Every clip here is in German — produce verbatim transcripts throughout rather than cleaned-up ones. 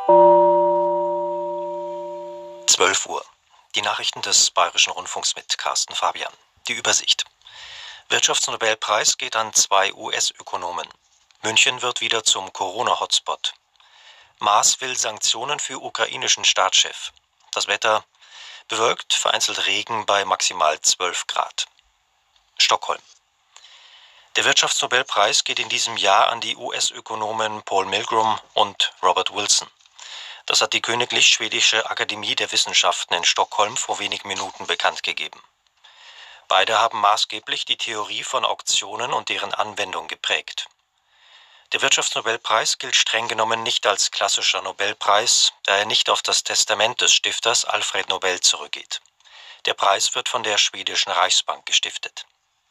zwölf Uhr. Die Nachrichten des Bayerischen Rundfunks mit Carsten Fabian. Die Übersicht. Wirtschaftsnobelpreis geht an zwei U S-Ökonomen. München wird wieder zum Corona-Hotspot. Maas will Sanktionen für ukrainischen Staatschef. Das Wetter bewölkt, vereinzelt Regen bei maximal zwölf Grad. Stockholm. Der Wirtschaftsnobelpreis geht in diesem Jahr an die U S-Ökonomen Paul Milgrom und Robert Wilson. Das hat die Königlich Schwedische Akademie der Wissenschaften in Stockholm vor wenigen Minuten bekannt gegeben. Beide haben maßgeblich die Theorie von Auktionen und deren Anwendung geprägt. Der Wirtschaftsnobelpreis gilt streng genommen nicht als klassischer Nobelpreis, da er nicht auf das Testament des Stifters Alfred Nobel zurückgeht. Der Preis wird von der schwedischen Reichsbank gestiftet.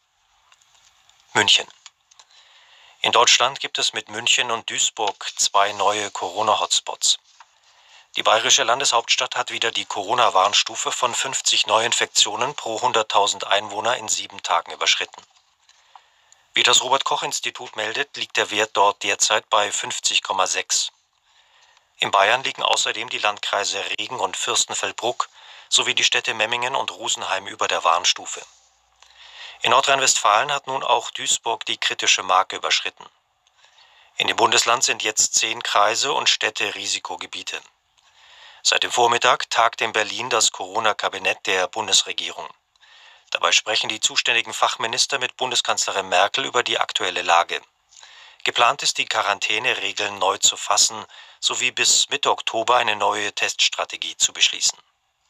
München. In Deutschland gibt es mit München und Duisburg zwei neue Corona-Hotspots. Die bayerische Landeshauptstadt hat wieder die Corona-Warnstufe von fünfzig Neuinfektionen pro hunderttausend Einwohner in sieben Tagen überschritten. Wie das Robert-Koch-Institut meldet, liegt der Wert dort derzeit bei fünfzig Komma sechs. In Bayern liegen außerdem die Landkreise Regen und Fürstenfeldbruck sowie die Städte Memmingen und Rosenheim über der Warnstufe. In Nordrhein-Westfalen hat nun auch Duisburg die kritische Marke überschritten. In dem Bundesland sind jetzt zehn Kreise und Städte Risikogebiete. Seit dem Vormittag tagt in Berlin das Corona-Kabinett der Bundesregierung. Dabei sprechen die zuständigen Fachminister mit Bundeskanzlerin Merkel über die aktuelle Lage. Geplant ist, die Quarantäneregeln neu zu fassen, sowie bis Mitte Oktober eine neue Teststrategie zu beschließen.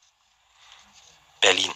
Berlin.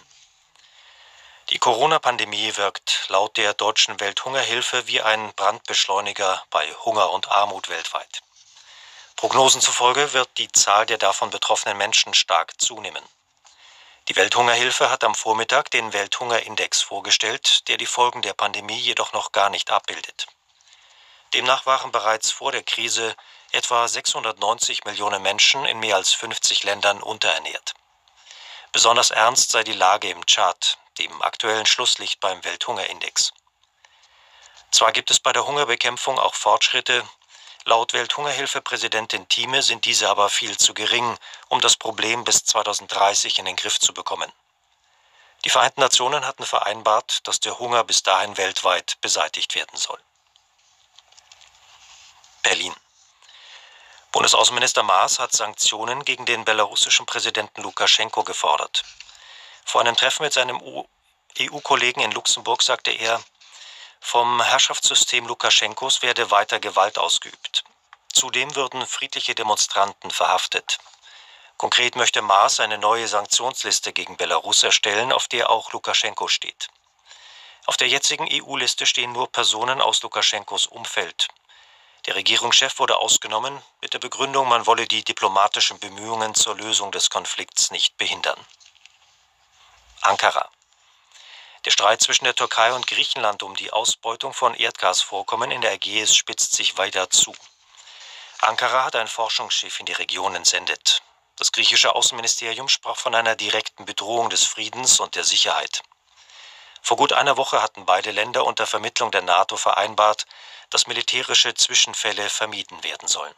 Die Corona-Pandemie wirkt laut der Deutschen Welthungerhilfe wie ein Brandbeschleuniger bei Hunger und Armut weltweit. Prognosen zufolge wird die Zahl der davon betroffenen Menschen stark zunehmen. Die Welthungerhilfe hat am Vormittag den Welthungerindex vorgestellt, der die Folgen der Pandemie jedoch noch gar nicht abbildet. Demnach waren bereits vor der Krise etwa sechshundertneunzig Millionen Menschen in mehr als fünfzig Ländern unterernährt. Besonders ernst sei die Lage im Tschad, dem aktuellen Schlusslicht beim Welthungerindex. Zwar gibt es bei der Hungerbekämpfung auch Fortschritte, laut Welthungerhilfe-Präsidentin Thieme sind diese aber viel zu gering, um das Problem bis zweitausenddreißig in den Griff zu bekommen. Die Vereinten Nationen hatten vereinbart, dass der Hunger bis dahin weltweit beseitigt werden soll. Berlin. Bundesaußenminister Maas hat Sanktionen gegen den belarussischen Präsidenten Lukaschenko gefordert. Vor einem Treffen mit seinem E U-Kollegen in Luxemburg sagte er, vom Herrschaftssystem Lukaschenkos werde weiter Gewalt ausgeübt. Zudem würden friedliche Demonstranten verhaftet. Konkret möchte Maas eine neue Sanktionsliste gegen Belarus erstellen, auf der auch Lukaschenko steht. Auf der jetzigen E U-Liste stehen nur Personen aus Lukaschenkos Umfeld. Der Regierungschef wurde ausgenommen, mit der Begründung, man wolle die diplomatischen Bemühungen zur Lösung des Konflikts nicht behindern. Ankara. Der Streit zwischen der Türkei und Griechenland um die Ausbeutung von Erdgasvorkommen in der Ägäis spitzt sich weiter zu. Ankara hat ein Forschungsschiff in die Region entsendet. Das griechische Außenministerium sprach von einer direkten Bedrohung des Friedens und der Sicherheit. Vor gut einer Woche hatten beide Länder unter Vermittlung der NATO vereinbart, dass militärische Zwischenfälle vermieden werden sollen.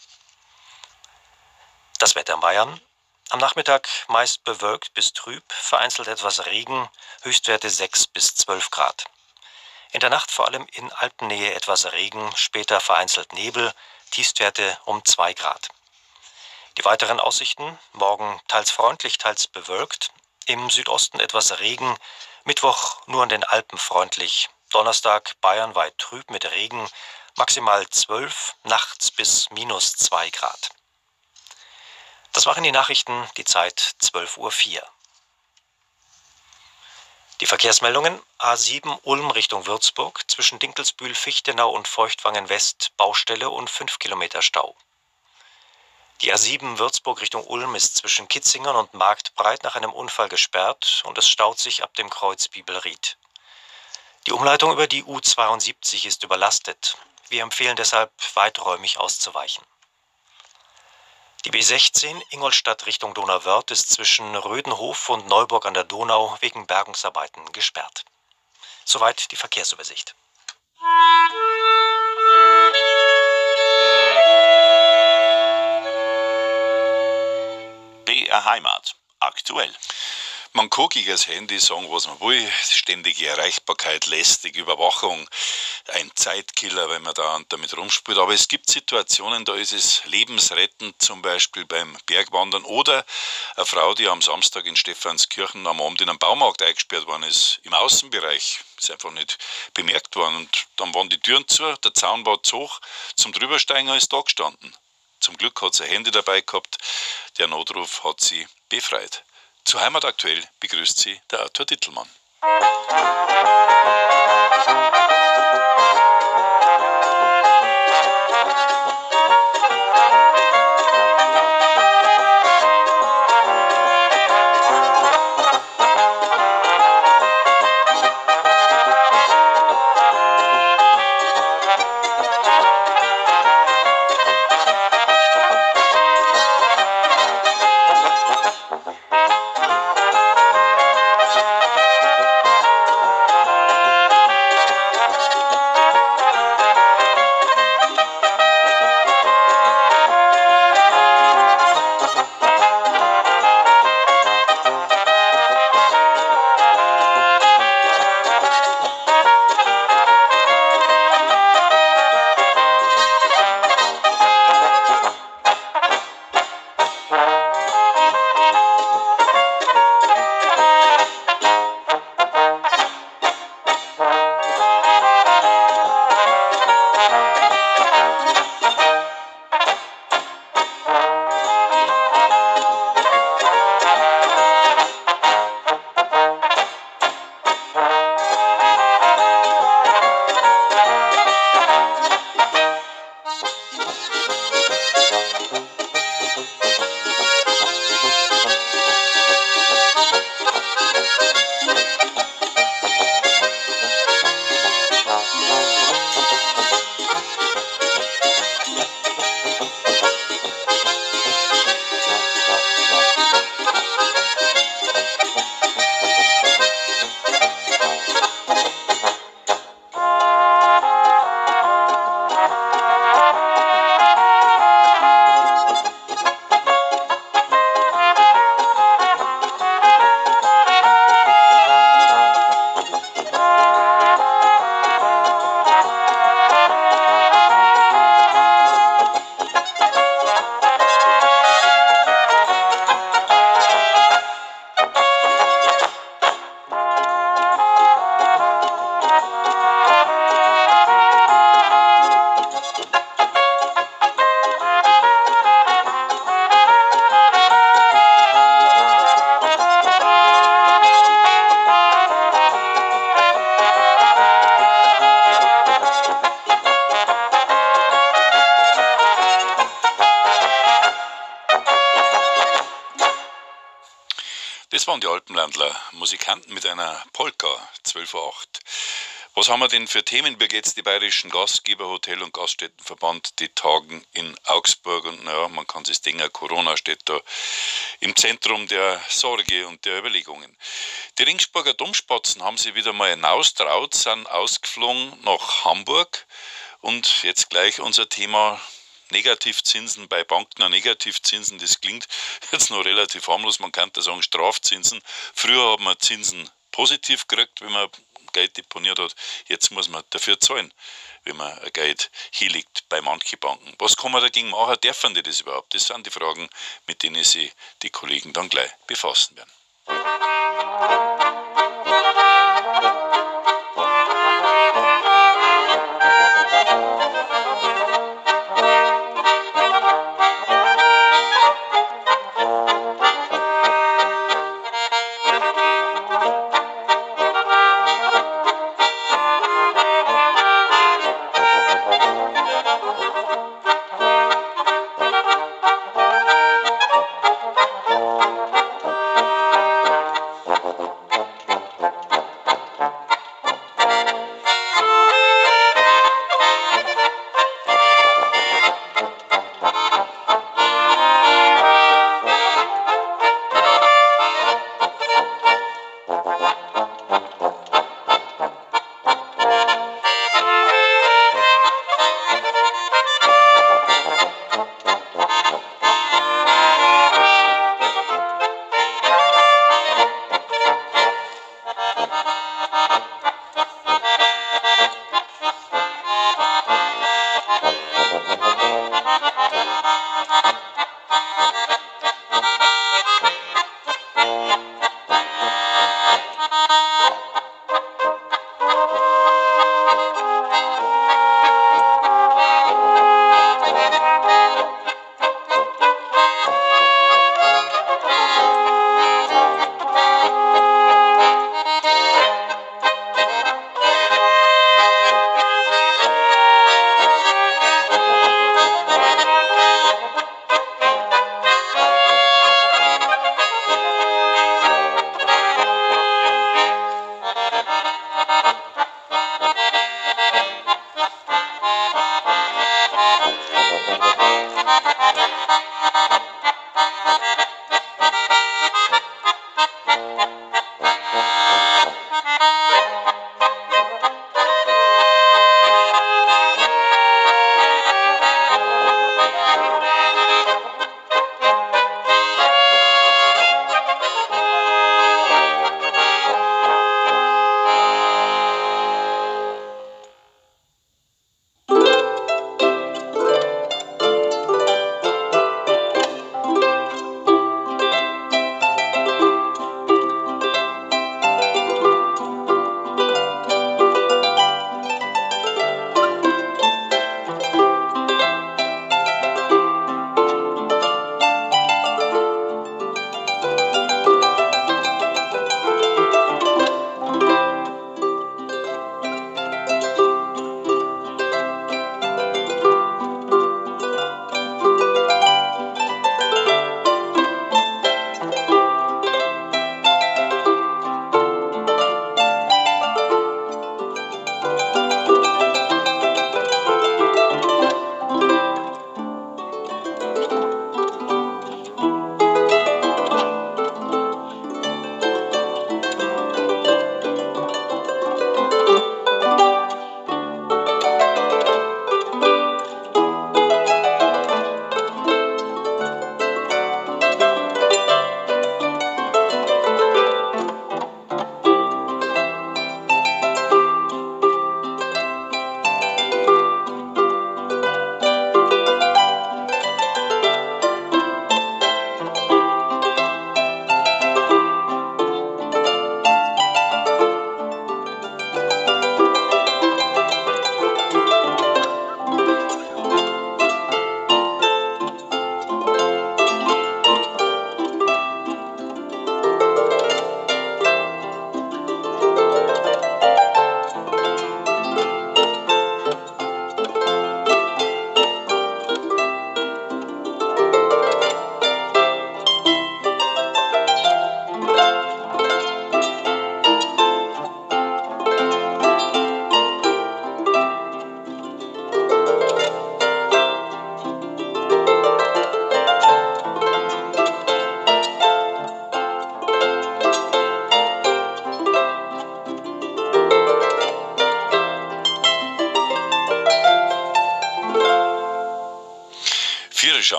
Das Wetter in Bayern. Am Nachmittag meist bewölkt bis trüb, vereinzelt etwas Regen, Höchstwerte sechs bis zwölf Grad. In der Nacht vor allem in Alpennähe etwas Regen, später vereinzelt Nebel, Tiefstwerte um zwei Grad. Die weiteren Aussichten: morgen teils freundlich, teils bewölkt, im Südosten etwas Regen, Mittwoch nur in den Alpen freundlich, Donnerstag bayernweit trüb mit Regen, maximal zwölf, nachts bis minus zwei Grad. Das waren die Nachrichten, die Zeit zwölf Uhr vier. Die Verkehrsmeldungen: A sieben Ulm Richtung Würzburg, zwischen Dinkelsbühl, Fichtenau und Feuchtwangen West Baustelle und fünf Kilometer Stau. Die A sieben Würzburg Richtung Ulm ist zwischen Kitzingen und Marktbreit nach einem Unfall gesperrt und es staut sich ab dem Kreuz Bibelried. Die Umleitung über die U zweiundsiebzig ist überlastet. Wir empfehlen deshalb, weiträumig auszuweichen. Die B sechzehn Ingolstadt Richtung Donauwörth ist zwischen Rödenhof und Neuburg an der Donau wegen Bergungsarbeiten gesperrt. Soweit die Verkehrsübersicht. Thank you. R Heimat. Aktuell. Man kann gegen das Handy sagen, was man will. Ständige Erreichbarkeit, lästig, Überwachung, ein Zeitkiller, wenn man da damit rumspielt. Aber es gibt Situationen, da ist es lebensrettend, zum Beispiel beim Bergwandern oder eine Frau, die am Samstag in Stephanskirchen am Abend in einem Baumarkt eingesperrt worden ist, im Außenbereich. Ist einfach nicht bemerkt worden. Und dann waren die Türen zu, der Zaun war zu hoch, zum Drübersteigen ist da gestanden. Zum Glück hat sie ein Handy dabei gehabt. Der Notruf hat sie befreit. Zu Heimat aktuell begrüßt sie der Arthur Dittelmann. Das waren die Alpenlandler Musikanten mit einer Polka, zwölf Uhr acht. Was haben wir denn für Themen? Wir jetzt die bayerischen Gastgeber, Hotel- und Gaststättenverband, die tagen in Augsburg und naja, man kann sich denken, Corona steht da im Zentrum der Sorge und der Überlegungen. Die Ringsburger Domspatzen haben sich wieder mal hinaustraut, sind ausgeflogen nach Hamburg und jetzt gleich unser Thema Negativzinsen bei Banken, Negativzinsen, das klingt jetzt noch relativ harmlos, man könnte sagen Strafzinsen. Früher haben wir Zinsen positiv gekriegt, wenn man Geld deponiert hat, jetzt muss man dafür zahlen, wenn man Geld hinlegt bei manchen Banken. Was kann man dagegen machen? Dürfen die das überhaupt? Das sind die Fragen, mit denen sich die Kollegen dann gleich befassen werden.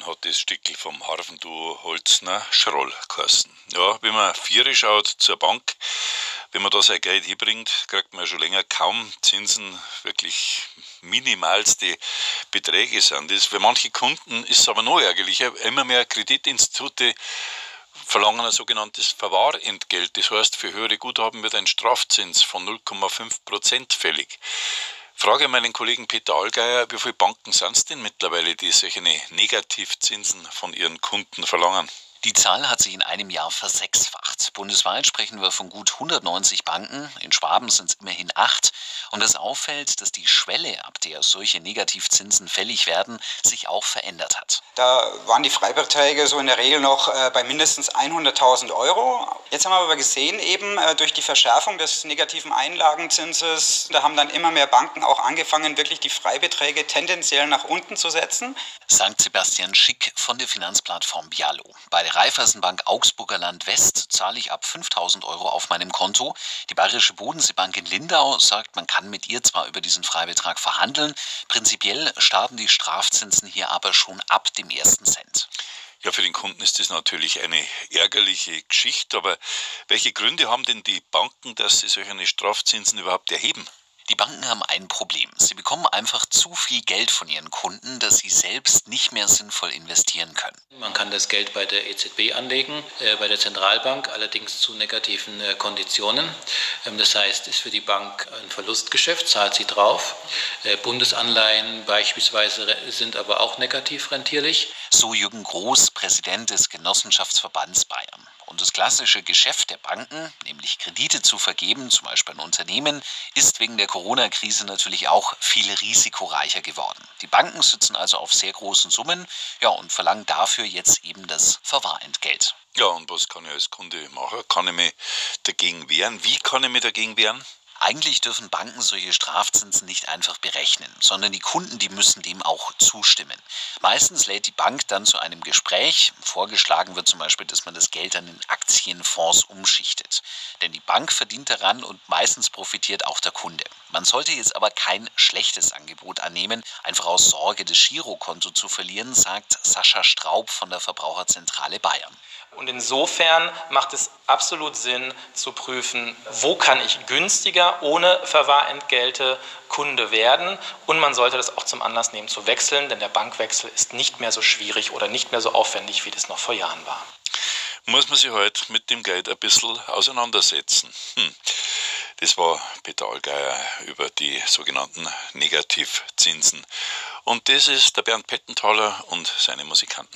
Immerhin hat das Stickel vom Harfenduo Holzner Schroll geheißen. Ja, wenn man vier schaut zur Bank, wenn man da sein Geld hinbringt, kriegt man ja schon länger kaum Zinsen, wirklich minimalste Beträge sind. Das für manche Kunden ist es aber noch ärgerlicher. Immer mehr Kreditinstitute verlangen ein sogenanntes Verwahrentgelt. Das heißt, für höhere Guthaben wird ein Strafzins von null Komma fünf Prozent fällig. Frage meinen Kollegen Peter Allgeier, wie viele Banken sind es denn mittlerweile, die solche Negativzinsen von ihren Kunden verlangen? Die Zahl hat sich in einem Jahr versechsfacht. Bundesweit sprechen wir von gut hundertneunzig Banken, in Schwaben sind es immerhin acht. Und es auffällt, dass die Schwelle, ab der solche Negativzinsen fällig werden, sich auch verändert hat. Da waren die Freibeträge so in der Regel noch äh, bei mindestens hunderttausend Euro. Jetzt haben wir aber gesehen, eben äh, durch die Verschärfung des negativen Einlagenzinses, da haben dann immer mehr Banken auch angefangen, wirklich die Freibeträge tendenziell nach unten zu setzen. Sagt Sebastian Schick von der Finanzplattform Bialo. Bei der Raiffeisenbank Augsburger Land West zahle ich ab fünftausend Euro auf meinem Konto. Die Bayerische Bodenseebank in Lindau sagt, man kann mit ihr zwar über diesen Freibetrag verhandeln, prinzipiell starten die Strafzinsen hier aber schon ab dem ersten Cent. Ja, für den Kunden ist das natürlich eine ärgerliche Geschichte, aber welche Gründe haben denn die Banken, dass sie solche Strafzinsen überhaupt erheben? Die Banken haben ein Problem. Sie bekommen einfach zu viel Geld von ihren Kunden, das sie selbst nicht mehr sinnvoll investieren können. Man kann das Geld bei der E Z B anlegen, äh, bei der Zentralbank, allerdings zu negativen äh, Konditionen. Ähm, das heißt, ist für die Bank ein Verlustgeschäft, zahlt sie drauf. Äh, Bundesanleihen beispielsweise sind aber auch negativ rentierlich. So Jürgen Groß, Präsident des Genossenschaftsverbands Bayern. Und das klassische Geschäft der Banken, nämlich Kredite zu vergeben, zum Beispiel an Unternehmen, ist wegen der Corona-Krise natürlich auch viel risikoreicher geworden. Die Banken sitzen also auf sehr großen Summen, ja, und verlangen dafür jetzt eben das Verwahrentgelt. Ja, und was kann ich als Kunde machen? Kann ich mich dagegen wehren? Wie kann ich mich dagegen wehren? Eigentlich dürfen Banken solche Strafzinsen nicht einfach berechnen, sondern die Kunden, die müssen dem auch zustimmen. Meistens lädt die Bank dann zu einem Gespräch. Vorgeschlagen wird zum Beispiel, dass man das Geld dann in Aktienfonds umschichtet. Denn die Bank verdient daran und meistens profitiert auch der Kunde. Man sollte jetzt aber kein schlechtes Angebot annehmen, einfach aus Sorge, das Girokonto zu verlieren, sagt Sascha Straub von der Verbraucherzentrale Bayern. Und insofern macht es absolut Sinn zu prüfen, wo kann ich günstiger ohne Verwahrentgelte Kunde werden. Und man sollte das auch zum Anlass nehmen zu wechseln, denn der Bankwechsel ist nicht mehr so schwierig oder nicht mehr so aufwendig, wie das noch vor Jahren war. Muss man sich heute mit dem Geld ein bisschen auseinandersetzen. Hm. Das war Peter Allgeier über die sogenannten Negativzinsen. Und das ist der Bernd Pettenthaler und seine Musikanten.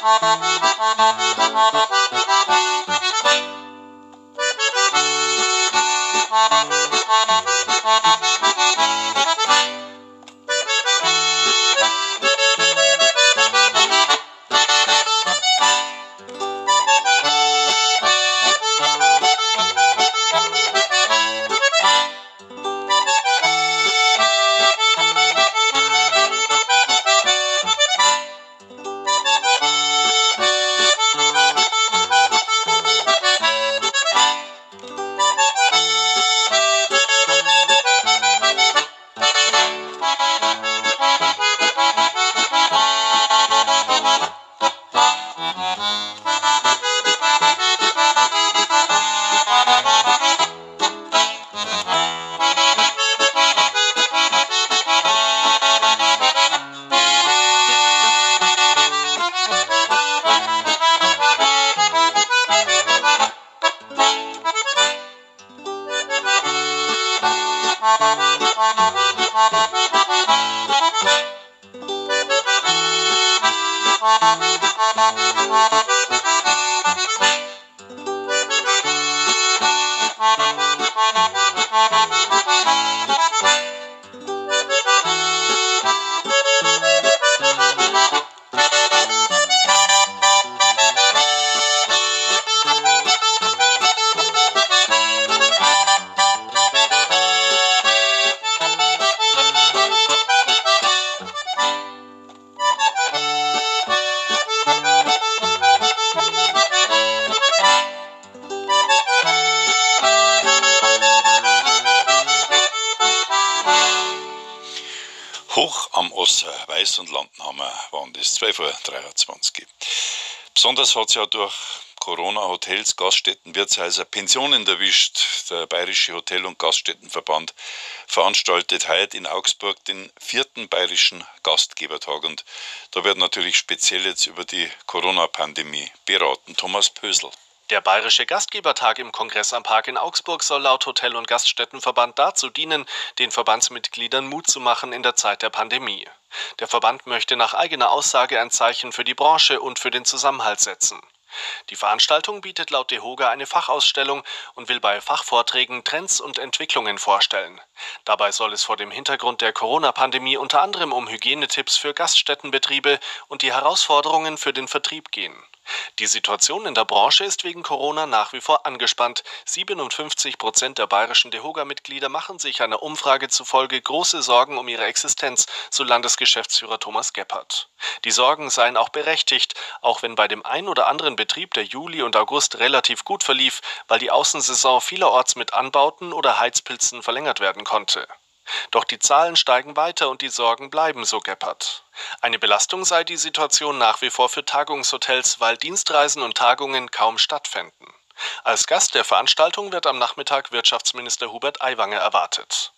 Hoch am Osser, Weiß und Landhammer waren das, zwei vor dreiundzwanzig. Besonders hat es ja durch Corona Hotels, Gaststätten, Wirtshäuser, Pensionen erwischt. Der Bayerische Hotel- und Gaststättenverband veranstaltet heute in Augsburg den vierten Bayerischen Gastgebertag. Und da wird natürlich speziell jetzt über die Corona-Pandemie beraten. Thomas Pösl. Der Bayerische Gastgebertag im Kongress am Park in Augsburg soll laut Hotel- und Gaststättenverband dazu dienen, den Verbandsmitgliedern Mut zu machen in der Zeit der Pandemie. Der Verband möchte nach eigener Aussage ein Zeichen für die Branche und für den Zusammenhalt setzen. Die Veranstaltung bietet laut DEHOGA eine Fachausstellung und will bei Fachvorträgen Trends und Entwicklungen vorstellen. Dabei soll es vor dem Hintergrund der Corona-Pandemie unter anderem um Hygienetipps für Gaststättenbetriebe und die Herausforderungen für den Vertrieb gehen. Die Situation in der Branche ist wegen Corona nach wie vor angespannt. siebenundfünfzig Prozent der bayerischen DEHOGA-Mitglieder machen sich einer Umfrage zufolge große Sorgen um ihre Existenz, so Landesgeschäftsführer Thomas Gebhardt. Die Sorgen seien auch berechtigt, auch wenn bei dem ein oder anderen Betrieb der Juli und August relativ gut verlief, weil die Außensaison vielerorts mit Anbauten oder Heizpilzen verlängert werden konnte. Doch die Zahlen steigen weiter und die Sorgen bleiben, so Gebhardt. Eine Belastung sei die Situation nach wie vor für Tagungshotels, weil Dienstreisen und Tagungen kaum stattfänden. Als Gast der Veranstaltung wird am Nachmittag Wirtschaftsminister Hubert Aiwanger erwartet.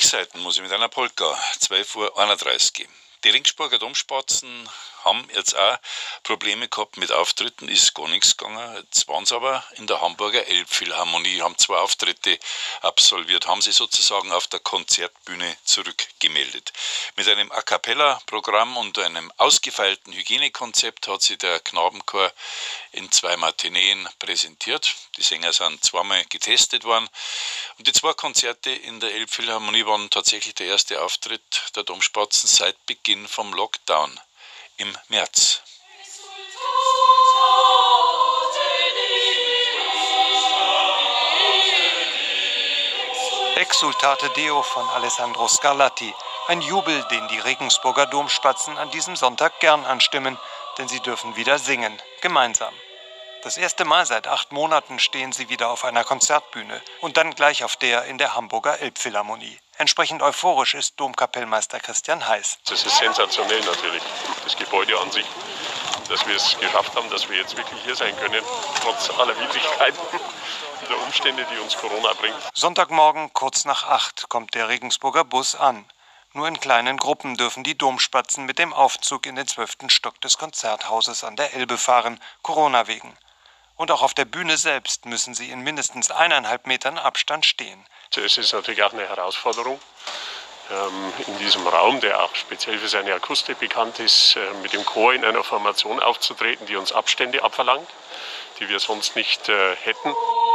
Rückseiten muss ich mit einer Polka, zwölf Uhr einunddreißig gehen. Die Ringsburger Domspatzen haben jetzt auch Probleme gehabt mit Auftritten, ist gar nichts gegangen. Jetzt waren sie aber in der Hamburger Elbphilharmonie, haben zwei Auftritte absolviert, haben sie sozusagen auf der Konzertbühne zurückgemeldet. Mit einem A-Cappella-Programm und einem ausgefeilten Hygienekonzept hat sich der Knabenchor in zwei Matineen präsentiert. Die Sänger sind zweimal getestet worden. Und die zwei Konzerte in der Elbphilharmonie waren tatsächlich der erste Auftritt der Domspatzen seit Beginn vom Lockdown im März. Exultate Deo von Alessandro Scarlatti. Ein Jubel, den die Regensburger Domspatzen an diesem Sonntag gern anstimmen, denn sie dürfen wieder singen, gemeinsam. Das erste Mal seit acht Monaten stehen sie wieder auf einer Konzertbühne und dann gleich auf der in der Hamburger Elbphilharmonie. Entsprechend euphorisch ist Domkapellmeister Christian Heiß. Das ist sensationell natürlich, das Gebäude an sich, dass wir es geschafft haben, dass wir jetzt wirklich hier sein können, trotz aller Widrigkeiten und der Umstände, die uns Corona bringt. Sonntagmorgen kurz nach acht kommt der Regensburger Bus an. Nur in kleinen Gruppen dürfen die Domspatzen mit dem Aufzug in den zwölften Stock des Konzerthauses an der Elbe fahren, Corona wegen. Und auch auf der Bühne selbst müssen sie in mindestens eineinhalb Metern Abstand stehen. Es ist natürlich auch eine Herausforderung, in diesem Raum, der auch speziell für seine Akustik bekannt ist, mit dem Chor in einer Formation aufzutreten, die uns Abstände abverlangt, die wir sonst nicht hätten.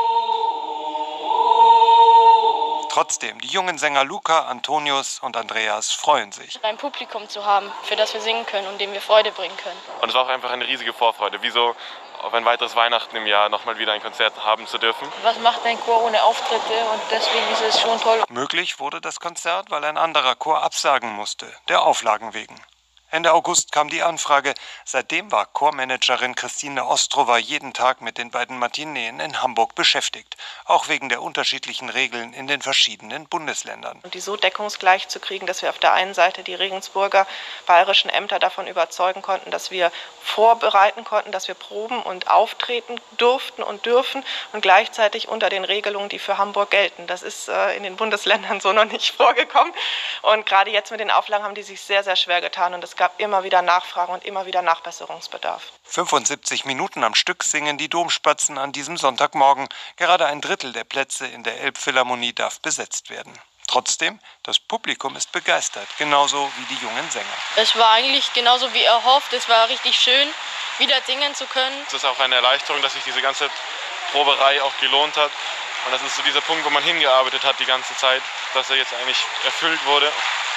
Trotzdem, die jungen Sänger Luca, Antonius und Andreas freuen sich. Ein Publikum zu haben, für das wir singen können und dem wir Freude bringen können. Und es war auch einfach eine riesige Vorfreude, wie so auf ein weiteres Weihnachten im Jahr nochmal wieder ein Konzert haben zu dürfen. Was macht ein Chor ohne Auftritte und deswegen ist es schon toll. Möglich wurde das Konzert, weil ein anderer Chor absagen musste, der Auflagen wegen. Ende August kam die Anfrage. Seitdem war Chormanagerin Christine Ostrova jeden Tag mit den beiden Matineen in Hamburg beschäftigt, auch wegen der unterschiedlichen Regeln in den verschiedenen Bundesländern. Und die so deckungsgleich zu kriegen, dass wir auf der einen Seite die Regensburger bayerischen Ämter davon überzeugen konnten, dass wir vorbereiten konnten, dass wir proben und auftreten durften und dürfen und gleichzeitig unter den Regelungen, die für Hamburg gelten. Das ist äh, in den Bundesländern so noch nicht vorgekommen. Und gerade jetzt mit den Auflagen haben die sich sehr, sehr schwer getan und es gab immer wieder Nachfragen und immer wieder Nachbesserungsbedarf. fünfundsiebzig Minuten am Stück singen die Domspatzen an diesem Sonntagmorgen. Gerade ein Drittel der Plätze in der Elbphilharmonie darf besetzt werden. Trotzdem, das Publikum ist begeistert, genauso wie die jungen Sänger. Es war eigentlich genauso wie erhofft. Es war richtig schön, wieder singen zu können. Es ist auch eine Erleichterung, dass sich diese ganze Proberei auch gelohnt hat. Und das ist so dieser Punkt, wo man hingearbeitet hat die ganze Zeit, dass er jetzt eigentlich erfüllt wurde.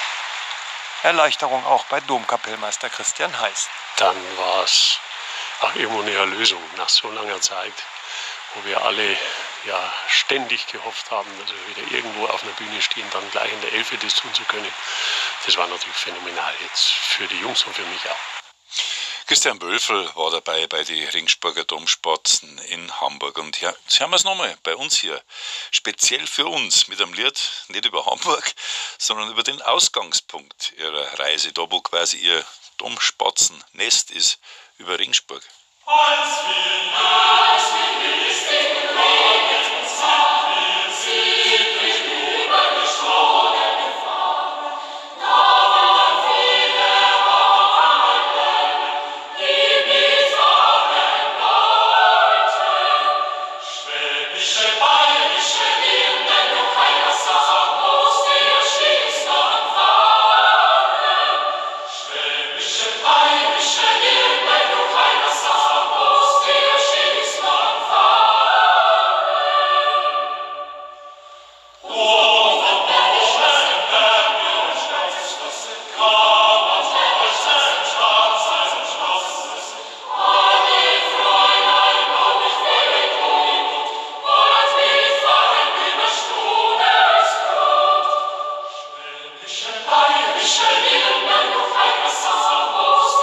Erleichterung auch bei Domkapellmeister Christian Heiß. Dann war es auch irgendwo eine Erlösung nach so langer Zeit, wo wir alle ja ständig gehofft haben, dass wir wieder irgendwo auf einer Bühne stehen, dann gleich in der Elfe das tun zu können. Das war natürlich phänomenal jetzt für die Jungs und für mich auch. Christian Böfel war dabei bei den Ringsburger Domspatzen in Hamburg. Und ja, Sie haben es nochmal bei uns hier. Speziell für uns mit einem Lied, nicht über Hamburg, sondern über den Ausgangspunkt Ihrer Reise, da wo quasi Ihr Domspatzennest ist, über Ringsburg. Als wir, als wir ist im Leben zusammen, wir sind durch übergeschworen gefahren. Da waren viele Waffen, die mit Waffen wollten. Schwäbische, bayerische Hymnen, nur keiner sagen muss, der schießt und fahren. Schwäbische, bayerische Hymnen, nur keiner sagen muss, der schießt und fahren. Oh, von Bauschwein, Berge und Schloss, Kammer, Schloss, Schloss, Schloss. Alle Fräulein, hab ich völlig gut, wollt wir fahren über Stuhlesgrund. Schwäbische, bayerische Hymnen, nur keiner sagen muss,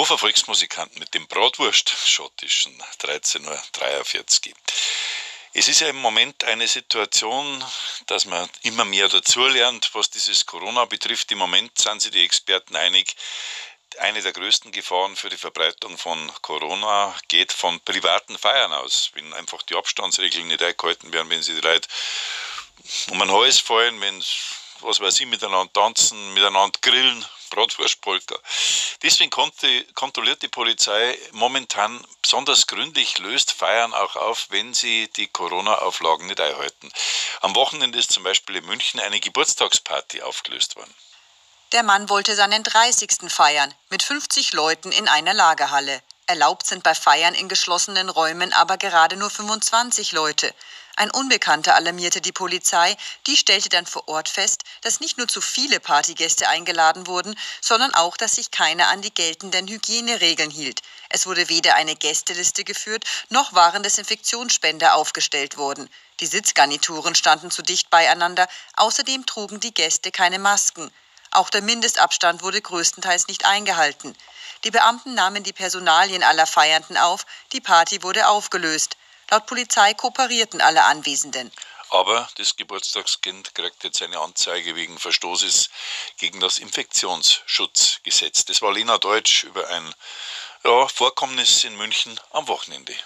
Hofer Volksmusikanten mit dem Bratwurst-Schottischen dreizehn Uhr dreiundvierzig. Es ist ja im Moment eine Situation, dass man immer mehr dazulernt, was dieses Corona betrifft. Im Moment sind sich die Experten einig, eine der größten Gefahren für die Verbreitung von Corona geht von privaten Feiern aus. Wenn einfach die Abstandsregeln nicht eingehalten werden, wenn sich die Leute um den Hals fallen, wenn sie, was weiß ich, miteinander tanzen, miteinander grillen, Bratwurstpolka. Deswegen konnte, kontrolliert die Polizei momentan besonders gründlich, löst Feiern auch auf, wenn sie die Corona-Auflagen nicht einhalten. Am Wochenende ist zum Beispiel in München eine Geburtstagsparty aufgelöst worden. Der Mann wollte seinen dreißigsten feiern, mit fünfzig Leuten in einer Lagerhalle. Erlaubt sind bei Feiern in geschlossenen Räumen aber gerade nur fünfundzwanzig Leute. Ein Unbekannter alarmierte die Polizei, die stellte dann vor Ort fest, dass nicht nur zu viele Partygäste eingeladen wurden, sondern auch, dass sich keiner an die geltenden Hygieneregeln hielt. Es wurde weder eine Gästeliste geführt, noch waren Desinfektionsspender aufgestellt worden. Die Sitzgarnituren standen zu dicht beieinander, außerdem trugen die Gäste keine Masken. Auch der Mindestabstand wurde größtenteils nicht eingehalten. Die Beamten nahmen die Personalien aller Feiernden auf, die Party wurde aufgelöst. Laut Polizei kooperierten alle Anwesenden. Aber das Geburtstagskind kriegt jetzt eine Anzeige wegen Verstoßes gegen das Infektionsschutzgesetz. Das war Lena Deutsch über ein ja, Vorkommnis in München am Wochenende.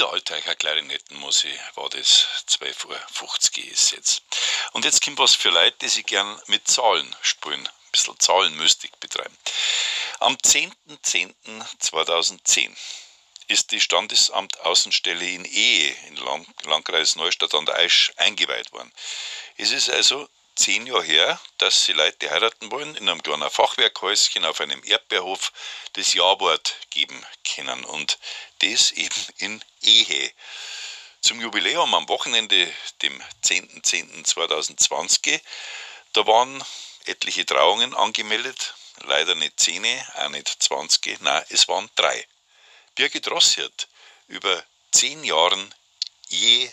Niederalteich Alteicher Klarinettenmusik war das, zwölf Uhr fünfzig ist jetzt. Und jetzt kommt was für Leute, die sich gern mit Zahlen spielen, ein bisschen Zahlenmystik betreiben. Am zehnten zehnten zweitausendzehn ist die Standesamt-Außenstelle in Ehe im Land Landkreis Neustadt an der Aisch eingeweiht worden. Es ist also zehn Jahre her, dass sie Leute, die heiraten wollen, in einem kleinen Fachwerkhäuschen auf einem Erdbeerhof das Ja-Wort geben können. Und das eben in Ehe. Zum Jubiläum am Wochenende, dem zehnten zehnten zweitausendzwanzig, da waren etliche Trauungen angemeldet. Leider nicht zehn, auch nicht zwanzig, nein, es waren drei. Birgit Rossiert, über zehn Jahren je...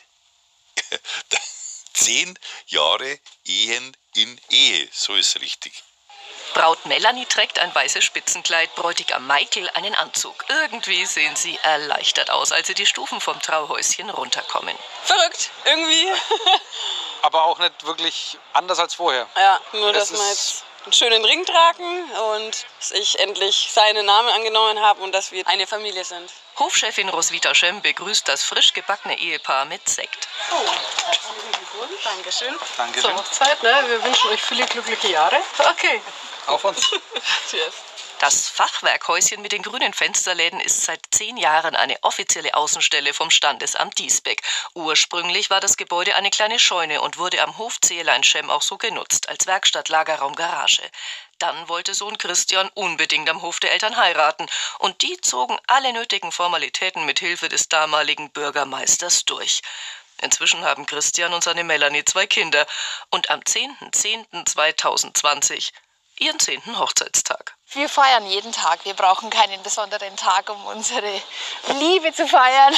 Zehn Jahre Ehen in Ehe, so ist richtig. Braut Melanie trägt ein weißes Spitzenkleid, Bräutigam Michael einen Anzug. Irgendwie sehen sie erleichtert aus, als sie die Stufen vom Trauhäuschen runterkommen. Verrückt, irgendwie. Aber auch nicht wirklich anders als vorher. Ja, nur dass Es wir ist- jetzt einen schönen Ring tragen und dass ich endlich seinen Namen angenommen habe und dass wir eine Familie sind. Hofchefin Roswitha Schem begrüßt das frisch gebackene Ehepaar mit Sekt. Oh, herzlichen Glückwunsch. Dankeschön. Dankeschön. Zur Hochzeit, ne? Wir wünschen euch viele glückliche Jahre. Okay. Auf uns. Cheers. Das Fachwerkhäuschen mit den grünen Fensterläden ist seit zehn Jahren eine offizielle Außenstelle vom Standesamt Diesbeck. Ursprünglich war das Gebäude eine kleine Scheune und wurde am Hof Zehlein-Schem auch so genutzt, als Werkstatt, Lagerraum, Garage. Dann wollte Sohn Christian unbedingt am Hof der Eltern heiraten und die zogen alle nötigen Formalitäten mit Hilfe des damaligen Bürgermeisters durch. Inzwischen haben Christian und seine Melanie zwei Kinder und am zehnten zehnten zweitausendzwanzig ihren zehnten Hochzeitstag. Wir feiern jeden Tag. Wir brauchen keinen besonderen Tag, um unsere Liebe zu feiern.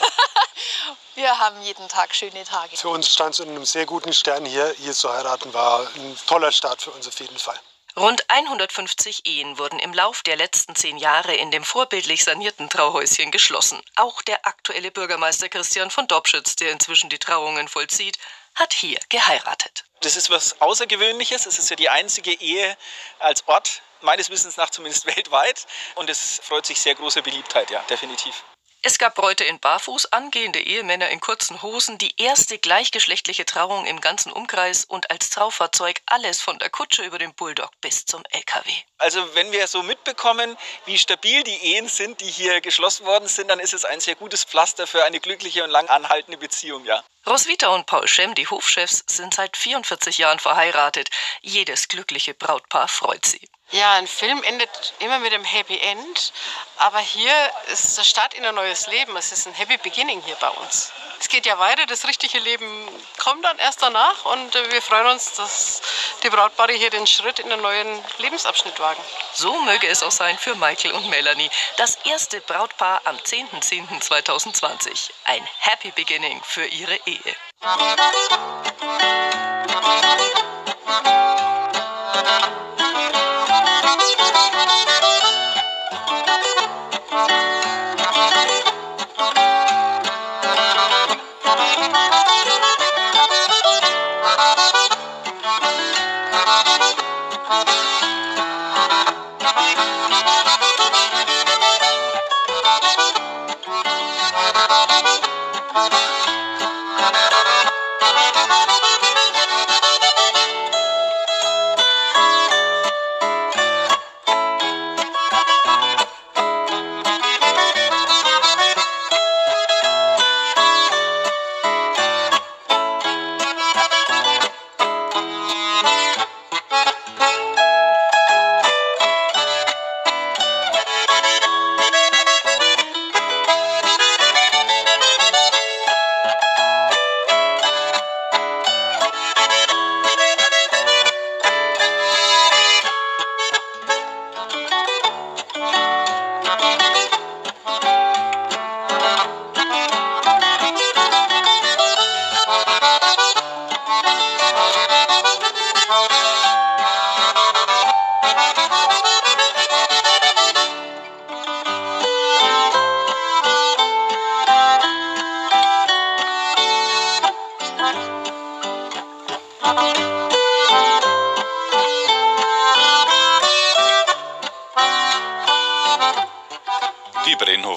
Wir haben jeden Tag schöne Tage. Für uns stand es in einem sehr guten Stern hier. Hier zu heiraten war ein toller Start für uns auf jeden Fall. Rund hundertfünfzig Ehen wurden im Lauf der letzten zehn Jahre in dem vorbildlich sanierten Trauhäuschen geschlossen. Auch der aktuelle Bürgermeister Christian von Dobschütz, der inzwischen die Trauungen vollzieht, hat hier geheiratet. Das ist was Außergewöhnliches. Es ist ja die einzige Ehe als Ort, meines Wissens nach zumindest weltweit. Und es freut sich sehr großer Beliebtheit, ja, definitiv. Es gab Bräute in Barfuß, angehende Ehemänner in kurzen Hosen, die erste gleichgeschlechtliche Trauung im ganzen Umkreis und als Traufahrzeug alles von der Kutsche über den Bulldog bis zum L K W. Also wenn wir so mitbekommen, wie stabil die Ehen sind, die hier geschlossen worden sind, dann ist es ein sehr gutes Pflaster für eine glückliche und lang anhaltende Beziehung, ja. Roswitha und Paul Schem, die Hofchefs, sind seit vierundvierzig Jahren verheiratet. Jedes glückliche Brautpaar freut sie. Ja, ein Film endet immer mit einem Happy End, aber hier ist der Start in ein neues Leben. Es ist ein Happy Beginning hier bei uns. Es geht ja weiter, das richtige Leben kommt dann erst danach und wir freuen uns, dass die Brautpaare hier den Schritt in einen neuen Lebensabschnitt wagen. So möge es auch sein für Michael und Melanie. Das erste Brautpaar am zehnten zehnten zweitausendzwanzig. Ein Happy Beginning für ihre Ehe.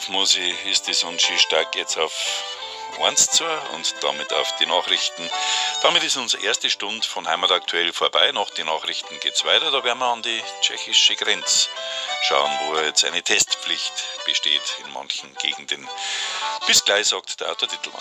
auf Musi ist es und sie steigt jetzt auf eins zu und damit auf die Nachrichten. Damit ist unsere erste Stunde von Heimat aktuell vorbei. Nach den Nachrichten geht es weiter. Da werden wir an die tschechische Grenze schauen, wo jetzt eine Testpflicht besteht in manchen Gegenden. Bis gleich, sagt der Autor Dittelmann.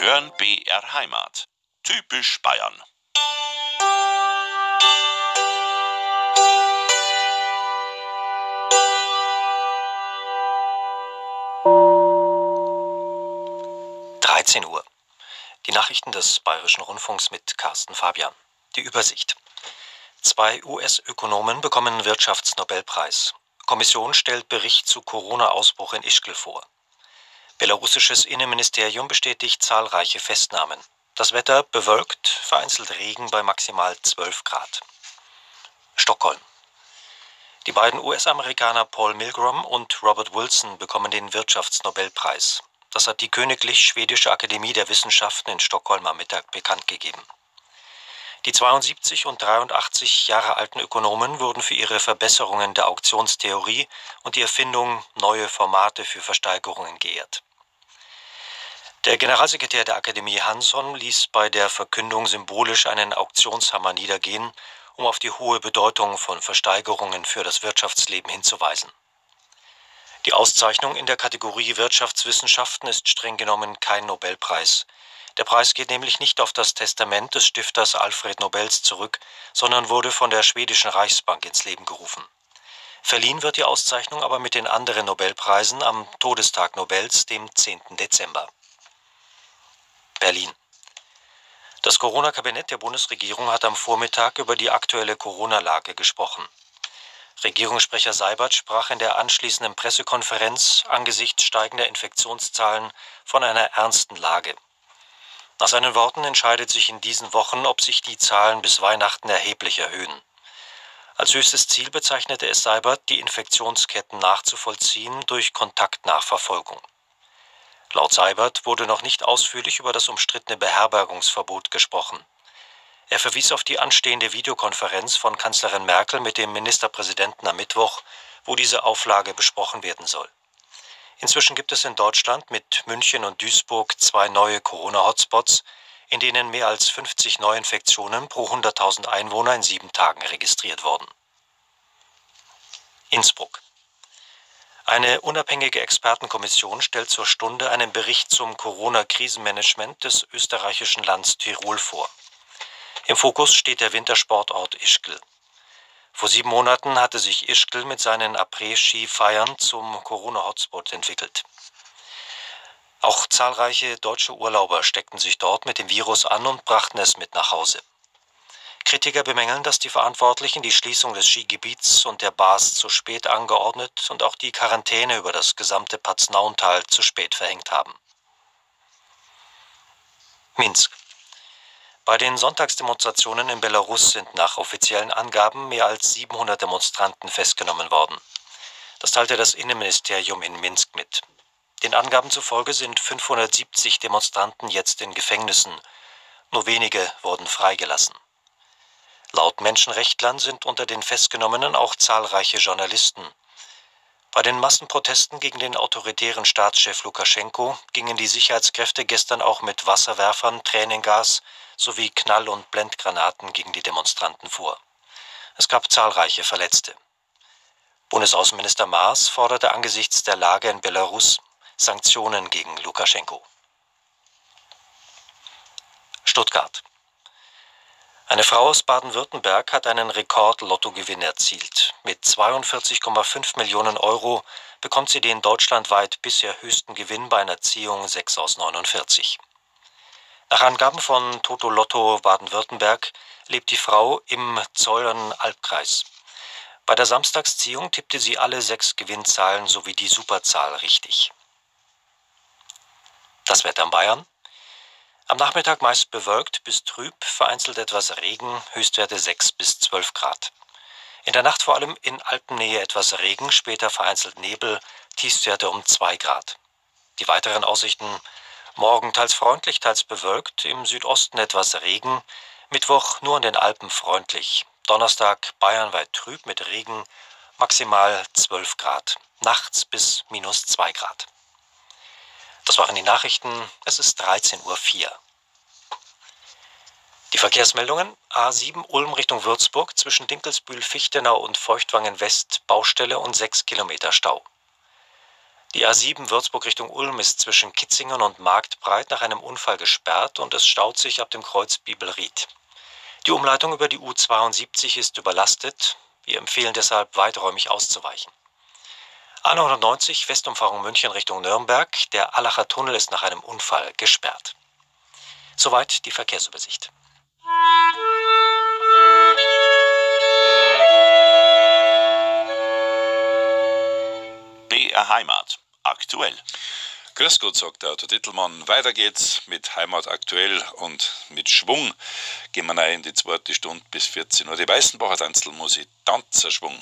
hören B R Heimat. Typisch Bayern. dreizehn Uhr. Die Nachrichten des Bayerischen Rundfunks mit Carsten Fabian. Die Übersicht. Zwei U S-Ökonomen bekommen Wirtschaftsnobelpreis. Kommission stellt Bericht zu Corona-Ausbruch in Ischgl vor. Belarussisches Innenministerium bestätigt zahlreiche Festnahmen. Das Wetter bewölkt, vereinzelt Regen bei maximal zwölf Grad. Stockholm. Die beiden U S-Amerikaner Paul Milgrom und Robert Wilson bekommen den Wirtschaftsnobelpreis. Das hat die Königlich Schwedische Akademie der Wissenschaften in Stockholm am Mittag bekannt gegeben. Die zweiundsiebzig und dreiundachtzig Jahre alten Ökonomen wurden für ihre Verbesserungen der Auktionstheorie und die Erfindung neuer Formate für Versteigerungen geehrt. Der Generalsekretär der Akademie Hansson ließ bei der Verkündung symbolisch einen Auktionshammer niedergehen, um auf die hohe Bedeutung von Versteigerungen für das Wirtschaftsleben hinzuweisen. Die Auszeichnung in der Kategorie Wirtschaftswissenschaften ist streng genommen kein Nobelpreis. Der Preis geht nämlich nicht auf das Testament des Stifters Alfred Nobels zurück, sondern wurde von der schwedischen Reichsbank ins Leben gerufen. Verliehen wird die Auszeichnung aber mit den anderen Nobelpreisen am Todestag Nobels, dem zehnten Dezember. Berlin. Das Corona-Kabinett der Bundesregierung hat am Vormittag über die aktuelle Corona-Lage gesprochen. Regierungssprecher Seibert sprach in der anschließenden Pressekonferenz angesichts steigender Infektionszahlen von einer ernsten Lage. Nach seinen Worten entscheidet sich in diesen Wochen, ob sich die Zahlen bis Weihnachten erheblich erhöhen. Als höchstes Ziel bezeichnete es Seibert, die Infektionsketten nachzuvollziehen durch Kontaktnachverfolgung. Laut Seibert wurde noch nicht ausführlich über das umstrittene Beherbergungsverbot gesprochen. Er verwies auf die anstehende Videokonferenz von Kanzlerin Merkel mit dem Ministerpräsidenten am Mittwoch, wo diese Auflage besprochen werden soll. Inzwischen gibt es in Deutschland mit München und Duisburg zwei neue Corona-Hotspots, in denen mehr als fünfzig Neuinfektionen pro hunderttausend Einwohner in sieben Tagen registriert wurden. Innsbruck. Eine unabhängige Expertenkommission stellt zur Stunde einen Bericht zum Corona-Krisenmanagement des österreichischen Landes Tirol vor. Im Fokus steht der Wintersportort Ischgl. Vor sieben Monaten hatte sich Ischgl mit seinen Après-Ski-Feiern zum Corona-Hotspot entwickelt. Auch zahlreiche deutsche Urlauber steckten sich dort mit dem Virus an und brachten es mit nach Hause. Kritiker bemängeln, dass die Verantwortlichen die Schließung des Skigebiets und der Bars zu spät angeordnet und auch die Quarantäne über das gesamte Paznauntal zu spät verhängt haben. Minsk. Bei den Sonntagsdemonstrationen in Belarus sind nach offiziellen Angaben mehr als siebenhundert Demonstranten festgenommen worden. Das teilte das Innenministerium in Minsk mit. Den Angaben zufolge sind fünfhundertsiebzig Demonstranten jetzt in Gefängnissen. Nur wenige wurden freigelassen. Laut Menschenrechtlern sind unter den Festgenommenen auch zahlreiche Journalisten. Bei den Massenprotesten gegen den autoritären Staatschef Lukaschenko gingen die Sicherheitskräfte gestern auch mit Wasserwerfern, Tränengas sowie Knall- und Blendgranaten gegen die Demonstranten vor. Es gab zahlreiche Verletzte. Bundesaußenminister Maas forderte angesichts der Lage in Belarus Sanktionen gegen Lukaschenko. Stuttgart. Eine Frau aus Baden-Württemberg hat einen Rekord-Lottogewinn erzielt. Mit zweiundvierzig Komma fünf Millionen Euro bekommt sie den deutschlandweit bisher höchsten Gewinn bei einer Ziehung sechs aus neunundvierzig. Nach Angaben von Toto Lotto Baden-Württemberg lebt die Frau im Zollern-Albkreis. Bei der Samstagsziehung tippte sie alle sechs Gewinnzahlen sowie die Superzahl richtig. Das Wetter in Bayern. Am Nachmittag meist bewölkt bis trüb, vereinzelt etwas Regen, Höchstwerte sechs bis zwölf Grad. In der Nacht vor allem in Alpennähe etwas Regen, später vereinzelt Nebel, Tiefstwerte um zwei Grad. Die weiteren Aussichten: morgen teils freundlich, teils bewölkt, im Südosten etwas Regen, Mittwoch nur an den Alpen freundlich, Donnerstag bayernweit trüb mit Regen, maximal zwölf Grad, nachts bis minus zwei Grad. Das waren die Nachrichten, es ist dreizehn Uhr vier. Die Verkehrsmeldungen: A sieben Ulm Richtung Würzburg zwischen Dinkelsbühl, Fichtenau und Feuchtwangen West Baustelle und sechs Kilometer Stau. Die A sieben Würzburg Richtung Ulm ist zwischen Kitzingen und Marktbreit nach einem Unfall gesperrt und es staut sich ab dem Kreuz Bibelried. Die Umleitung über die U zweiundsiebzig ist überlastet. Wir empfehlen deshalb, weiträumig auszuweichen. A neunundneunzig Westumfahrung München Richtung Nürnberg. Der Allacher Tunnel ist nach einem Unfall gesperrt. Soweit die Verkehrsübersicht. B R Heimat. Aktuell. Grüß Gott, sagt der Autotitelmann. Weiter geht's mit Heimat aktuell und mit Schwung. Gehen wir rein in die zweite Stunde bis vierzehn Uhr. Die Weißenbacher Tanzelmusik, Tanzerschwung.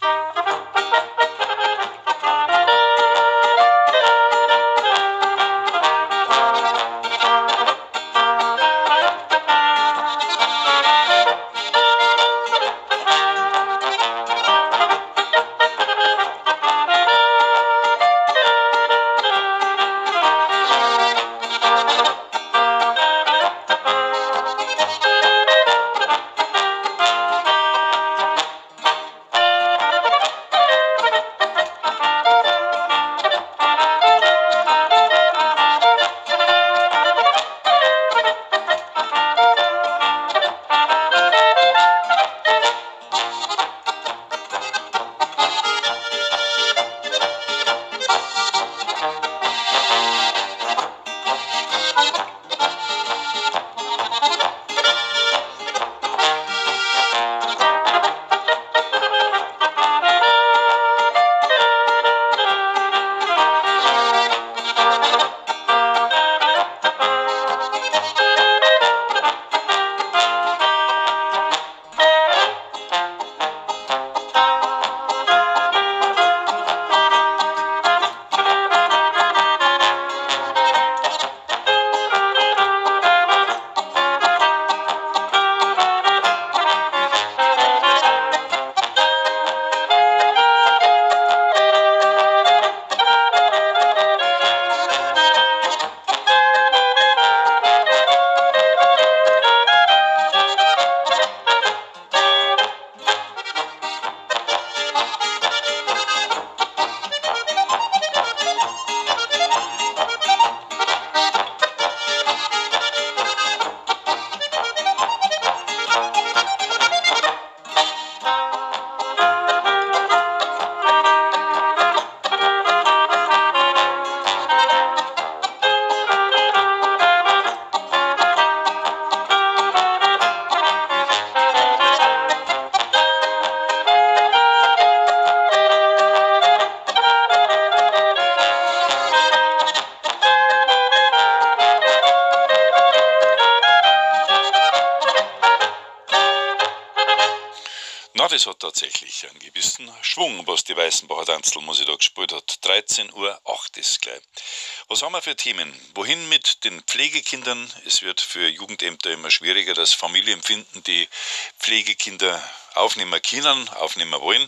Na, das hat tatsächlich einen gewissen Schwung, was die Weißenbacher Tanzelmusik da gespielt hat. dreizehn Uhr acht ist gleich. Was haben wir für Themen? Wohin mit den Pflegekindern? Es wird für Jugendämter immer schwieriger, dass Familien finden, die Pflegekinder aufnehmen können, aufnehmen wollen.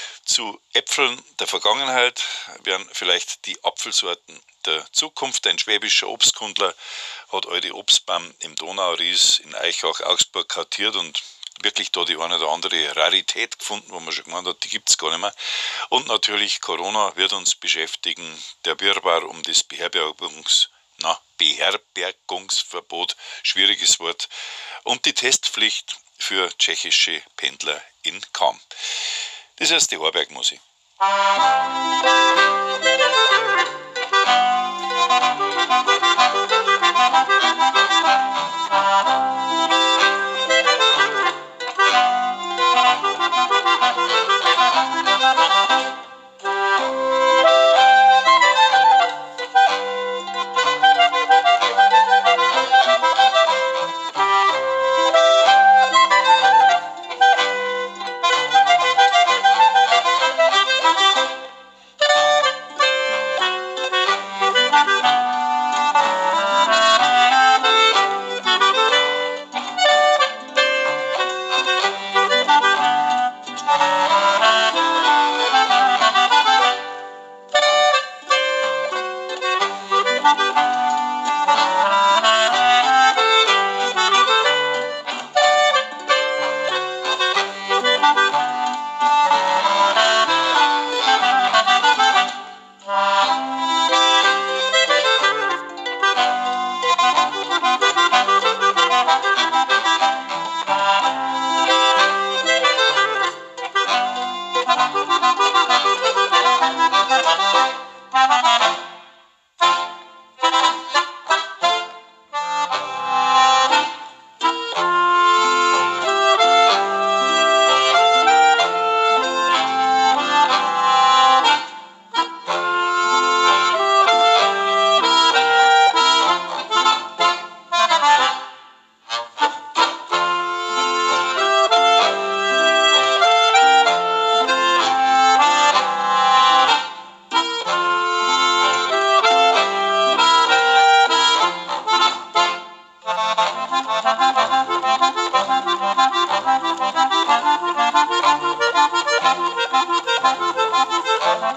Zu Äpfeln der Vergangenheit werden vielleicht die Apfelsorten der Zukunft. Ein schwäbischer Obstkundler hat alte Obstbaum im Donauries in Eichach, Augsburg kartiert und wirklich da die eine oder andere Rarität gefunden, wo man schon gemeint hat, die gibt es gar nicht mehr. Und natürlich Corona wird uns beschäftigen, der Wirrwarr um das Beherbergungs, na, Beherbergungsverbot, schwieriges Wort, und die Testpflicht für tschechische Pendler in Cham. Das ist die Harbergmusik.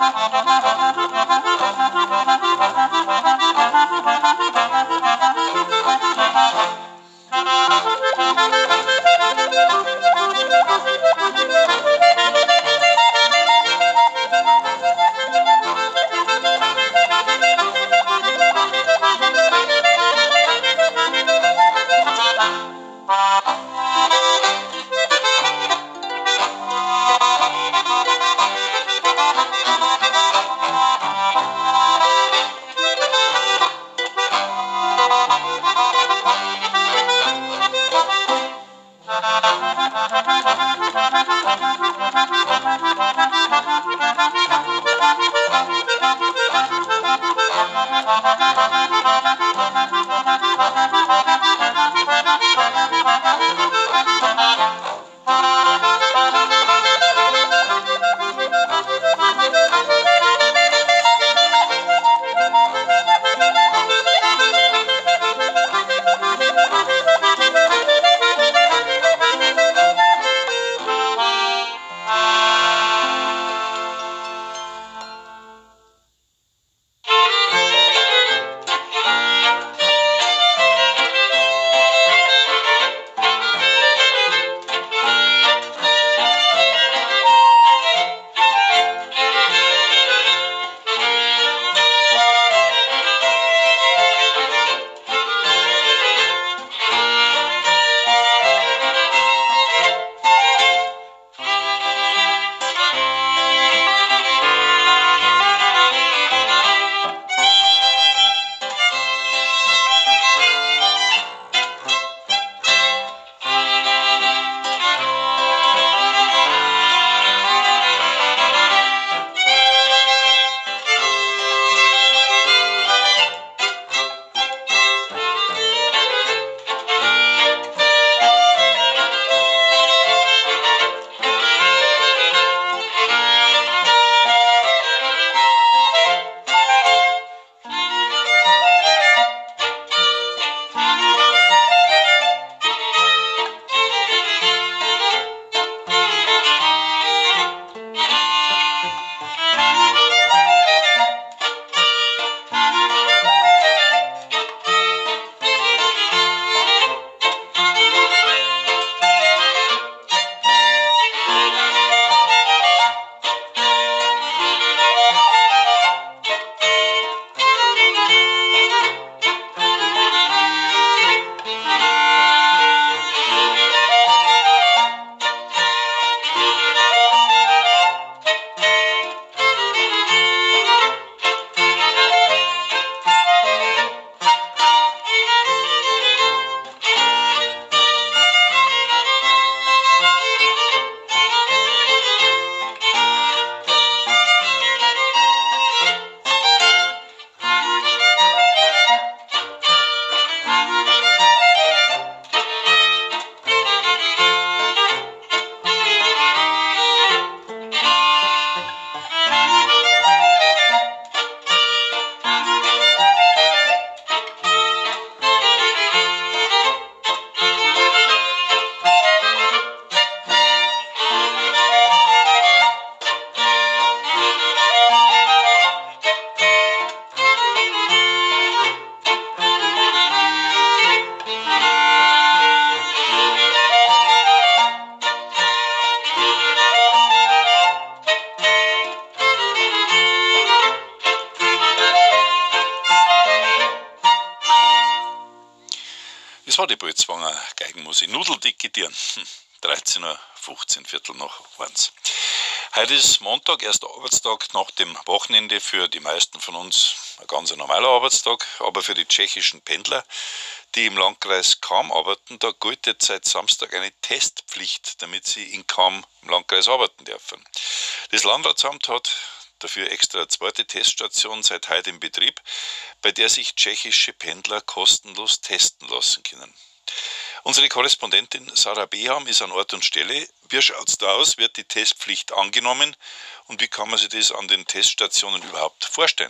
Das war die Bolzwanger Geigenmusik. Nudeldicke Dirn. dreizehn Uhr fünfzehn, Viertel nach eins. Heute ist Montag, erster Arbeitstag nach dem Wochenende. Für die meisten von uns ein ganz normaler Arbeitstag, aber für die tschechischen Pendler, die im Landkreis Cham arbeiten, da gilt jetzt seit Samstag eine Testpflicht, damit sie in Cham im Landkreis arbeiten dürfen. Das Landratsamt hat dafür extra eine zweite Teststation seit heute in Betrieb, bei der sich tschechische Pendler kostenlos testen lassen können. Unsere Korrespondentin Sarah Beham ist an Ort und Stelle. Wie schaut es da aus? Wird die Testpflicht angenommen? Und wie kann man sich das an den Teststationen überhaupt vorstellen?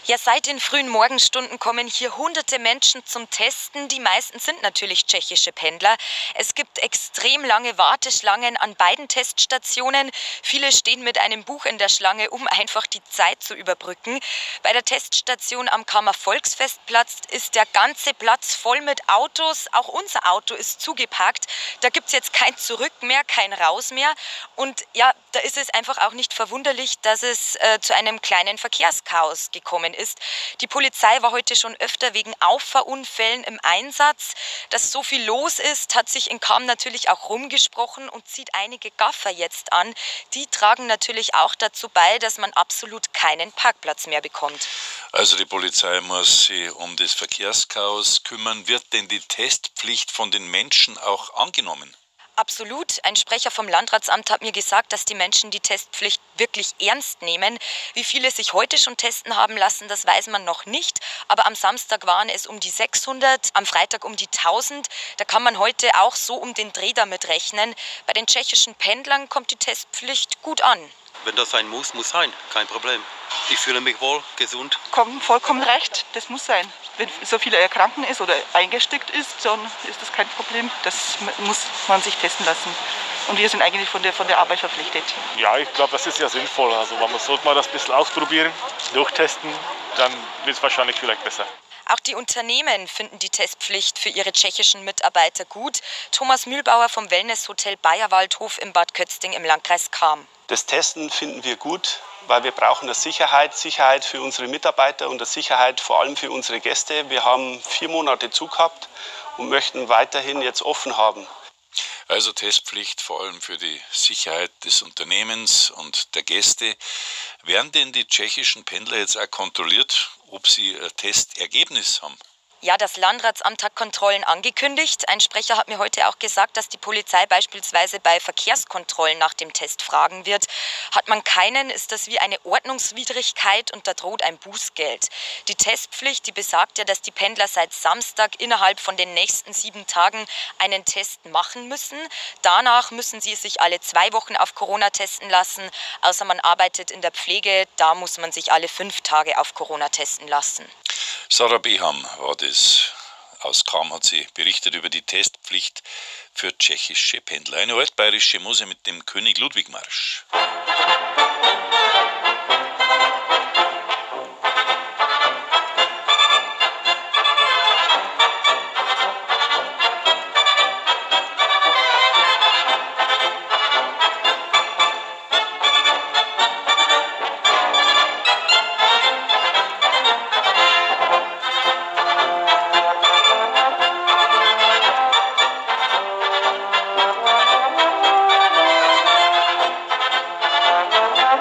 Ja, seit den frühen Morgenstunden kommen hier hunderte Menschen zum Testen. Die meisten sind natürlich tschechische Pendler. Es gibt extrem lange Warteschlangen an beiden Teststationen. Viele stehen mit einem Buch in der Schlange, um einfach die Zeit zu überbrücken. Bei der Teststation am Kammer Volksfestplatz ist der ganze Platz voll mit Autos. Auch unser Auto ist zugepackt. Da gibt es jetzt kein Zurück mehr, kein Raus mehr. Und ja, da ist es einfach auch nicht verwunderlich, dass es äh, zu einem kleinen Verkehrschaos gekommen ist. ist. Die Polizei war heute schon öfter wegen Auffahrunfällen im Einsatz. Dass so viel los ist, hat sich in Cham natürlich auch rumgesprochen und zieht einige Gaffer jetzt an. Die tragen natürlich auch dazu bei, dass man absolut keinen Parkplatz mehr bekommt. Also die Polizei muss sich um das Verkehrschaos kümmern. Wird denn die Testpflicht von den Menschen auch angenommen? Absolut. Ein Sprecher vom Landratsamt hat mir gesagt, dass die Menschen die Testpflicht wirklich ernst nehmen. Wie viele sich heute schon testen haben lassen, das weiß man noch nicht. Aber am Samstag waren es um die sechshundert, am Freitag um die tausend. Da kann man heute auch so um den Dreh damit rechnen. Bei den tschechischen Pendlern kommt die Testpflicht gut an. Wenn das sein muss, muss sein. Kein Problem. Ich fühle mich wohl, gesund. Kommen vollkommen recht, das muss sein. Wenn so viele erkranken ist oder eingesteckt ist, dann ist das kein Problem. Das muss man sich testen lassen. Und wir sind eigentlich von der, von der Arbeit verpflichtet. Ja, ich glaube, das ist ja sinnvoll. Also man sollte mal das ein bisschen ausprobieren, durchtesten, dann wird es wahrscheinlich vielleicht besser. Auch die Unternehmen finden die Testpflicht für ihre tschechischen Mitarbeiter gut. Thomas Mühlbauer vom Wellnesshotel Bayerwaldhof im Bad Kötzting im Landkreis Cham. Das Testen finden wir gut, weil wir brauchen das Sicherheit, Sicherheit für unsere Mitarbeiter und das Sicherheit vor allem für unsere Gäste. Wir haben vier Monate zugehabt und möchten weiterhin jetzt offen haben. Also Testpflicht vor allem für die Sicherheit des Unternehmens und der Gäste. Werden denn die tschechischen Pendler jetzt auch kontrolliert, ob sie ein Testergebnis haben? Ja, das Landratsamt hat Kontrollen angekündigt. Ein Sprecher hat mir heute auch gesagt, dass die Polizei beispielsweise bei Verkehrskontrollen nach dem Test fragen wird. Hat man keinen, ist das wie eine Ordnungswidrigkeit und da droht ein Bußgeld. Die Testpflicht, die besagt ja, dass die Pendler seit Samstag innerhalb von den nächsten sieben Tagen einen Test machen müssen. Danach müssen sie sich alle zwei Wochen auf Corona testen lassen. Außer man arbeitet in der Pflege, da muss man sich alle fünf Tage auf Corona testen lassen. Sarah Beham war das. Aus Cham hat sie berichtet über die Testpflicht für tschechische Pendler. Eine altbayerische Muse mit dem König Ludwig Marsch. Thank you.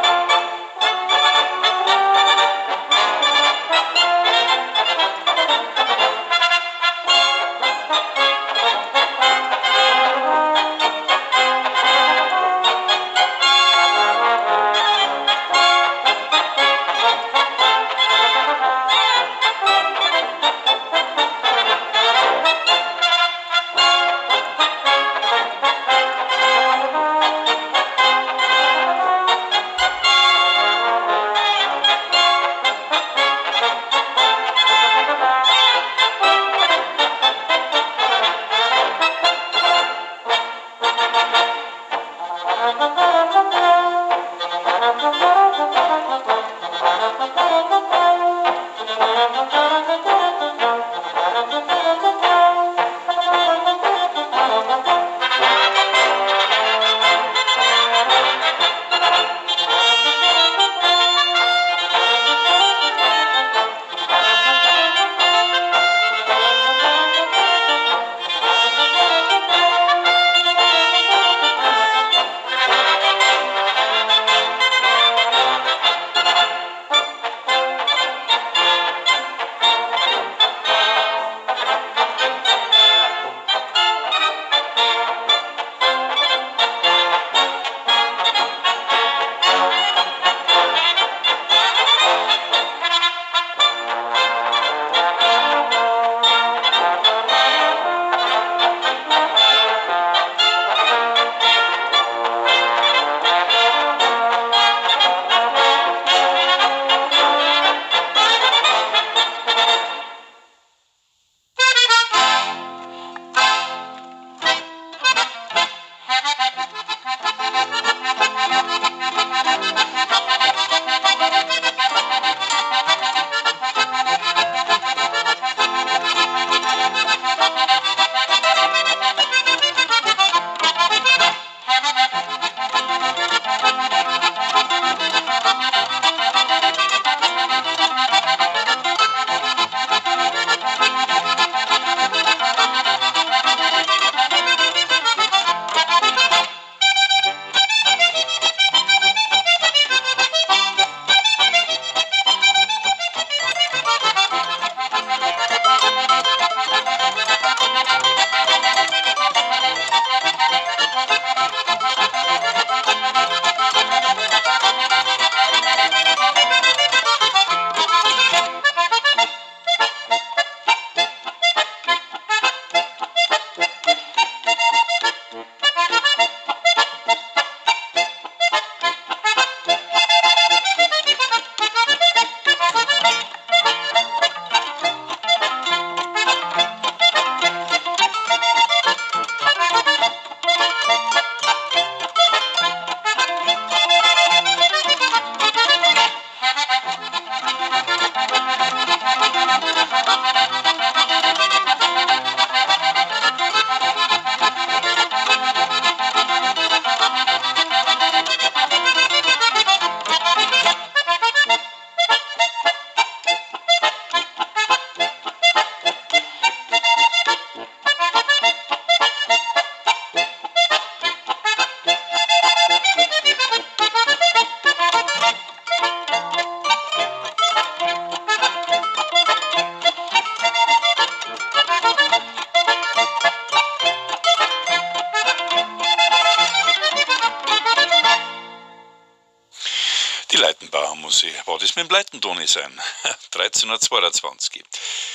Prognose. War das mit dem Leitendoni sein? dreizehn Uhr zweiundzwanzig.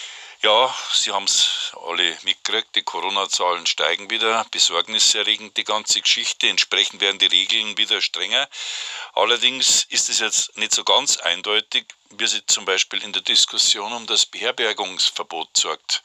Ja, Sie haben es alle mitgekriegt, die Corona-Zahlen steigen wieder, besorgniserregend die ganze Geschichte, entsprechend werden die Regeln wieder strenger. Allerdings ist es jetzt nicht so ganz eindeutig, wie sie zum Beispiel in der Diskussion um das Beherbergungsverbot sorgt.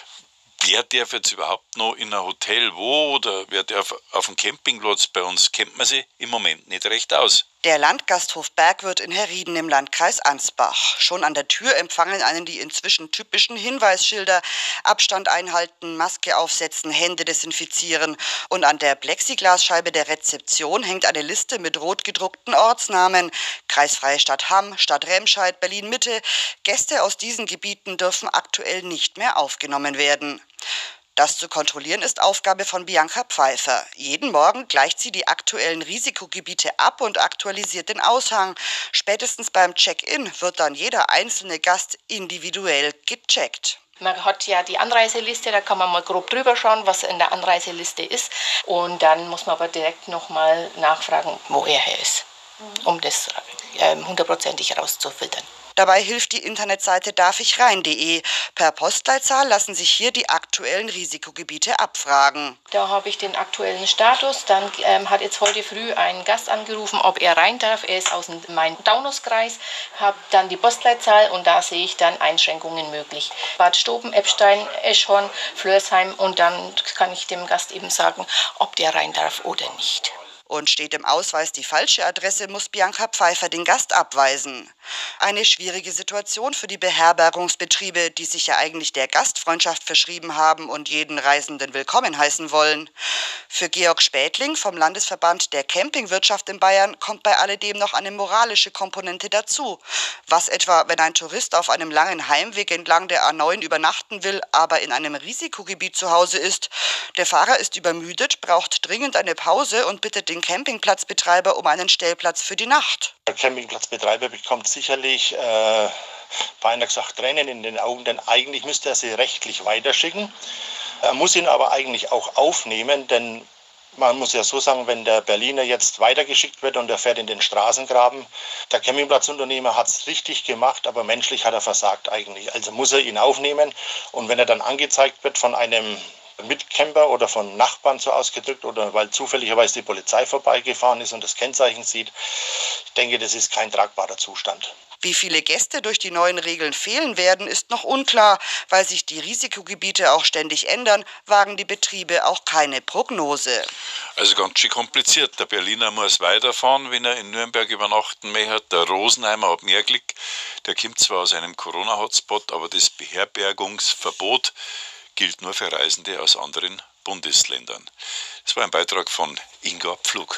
Wer darf jetzt überhaupt noch in ein Hotel wo oder wer darf auf dem Campingplatz? Bei uns kennt man sie im Moment nicht recht aus. Der Landgasthof Bergwirt in Herrieden im Landkreis Ansbach. Schon an der Tür empfangen einen die inzwischen typischen Hinweisschilder. Abstand einhalten, Maske aufsetzen, Hände desinfizieren. Und an der Plexiglasscheibe der Rezeption hängt eine Liste mit rot gedruckten Ortsnamen. Kreisfreie Stadt Hamm, Stadt Remscheid, Berlin-Mitte. Gäste aus diesen Gebieten dürfen aktuell nicht mehr aufgenommen werden. Das zu kontrollieren ist Aufgabe von Bianca Pfeiffer. Jeden Morgen gleicht sie die aktuellen Risikogebiete ab und aktualisiert den Aushang. Spätestens beim Check-in wird dann jeder einzelne Gast individuell gecheckt. Man hat ja die Anreiseliste, da kann man mal grob drüber schauen, was in der Anreiseliste ist. Und dann muss man aber direkt nochmal nachfragen, wo er her ist, um das äh, hundertprozentig herauszufiltern. Dabei hilft die Internetseite darfichrein punkt de. Per Postleitzahl lassen sich hier die aktuellen Risikogebiete abfragen. Da habe ich den aktuellen Status. Dann ähm, hat jetzt heute früh ein Gast angerufen, ob er rein darf. Er ist aus dem Main-Taunus-Kreis. Habe dann die Postleitzahl und da sehe ich dann Einschränkungen möglich. Bad Stoben, Eppstein, Eschhorn, Flörsheim und dann kann ich dem Gast eben sagen, ob der rein darf oder nicht. Und steht im Ausweis die falsche Adresse, muss Bianca Pfeiffer den Gast abweisen. Eine schwierige Situation für die Beherbergungsbetriebe, die sich ja eigentlich der Gastfreundschaft verschrieben haben und jeden Reisenden willkommen heißen wollen. Für Georg Spätling vom Landesverband der Campingwirtschaft in Bayern kommt bei alledem noch eine moralische Komponente dazu. Was etwa, wenn ein Tourist auf einem langen Heimweg entlang der A neun übernachten will, aber in einem Risikogebiet zu Hause ist? Der Fahrer ist übermüdet, braucht dringend eine Pause und bittet den Campingplatzbetreiber um einen Stellplatz für die Nacht. Der Campingplatzbetreiber bekommt sicherlich, äh, beinahe gesagt, Tränen in den Augen, denn eigentlich müsste er sie rechtlich weiterschicken. Er muss ihn aber eigentlich auch aufnehmen, denn man muss ja so sagen, wenn der Berliner jetzt weitergeschickt wird und er fährt in den Straßengraben, der Campingplatzunternehmer hat es richtig gemacht, aber menschlich hat er versagt eigentlich. Also muss er ihn aufnehmen und wenn er dann angezeigt wird von einem Mitcamper oder von Nachbarn so ausgedrückt oder weil zufälligerweise die Polizei vorbeigefahren ist und das Kennzeichen sieht, ich denke, das ist kein tragbarer Zustand. Wie viele Gäste durch die neuen Regeln fehlen werden, ist noch unklar. Weil sich die Risikogebiete auch ständig ändern, wagen die Betriebe auch keine Prognose. Also ganz schön kompliziert. Der Berliner muss weiterfahren, wenn er in Nürnberg übernachten möchte. Der Rosenheimer hat mehr Glück. Der kommt zwar aus einem Corona-Hotspot, aber das Beherbergungsverbot gilt nur für Reisende aus anderen Bundesländern. Das war ein Beitrag von Inga Pflug.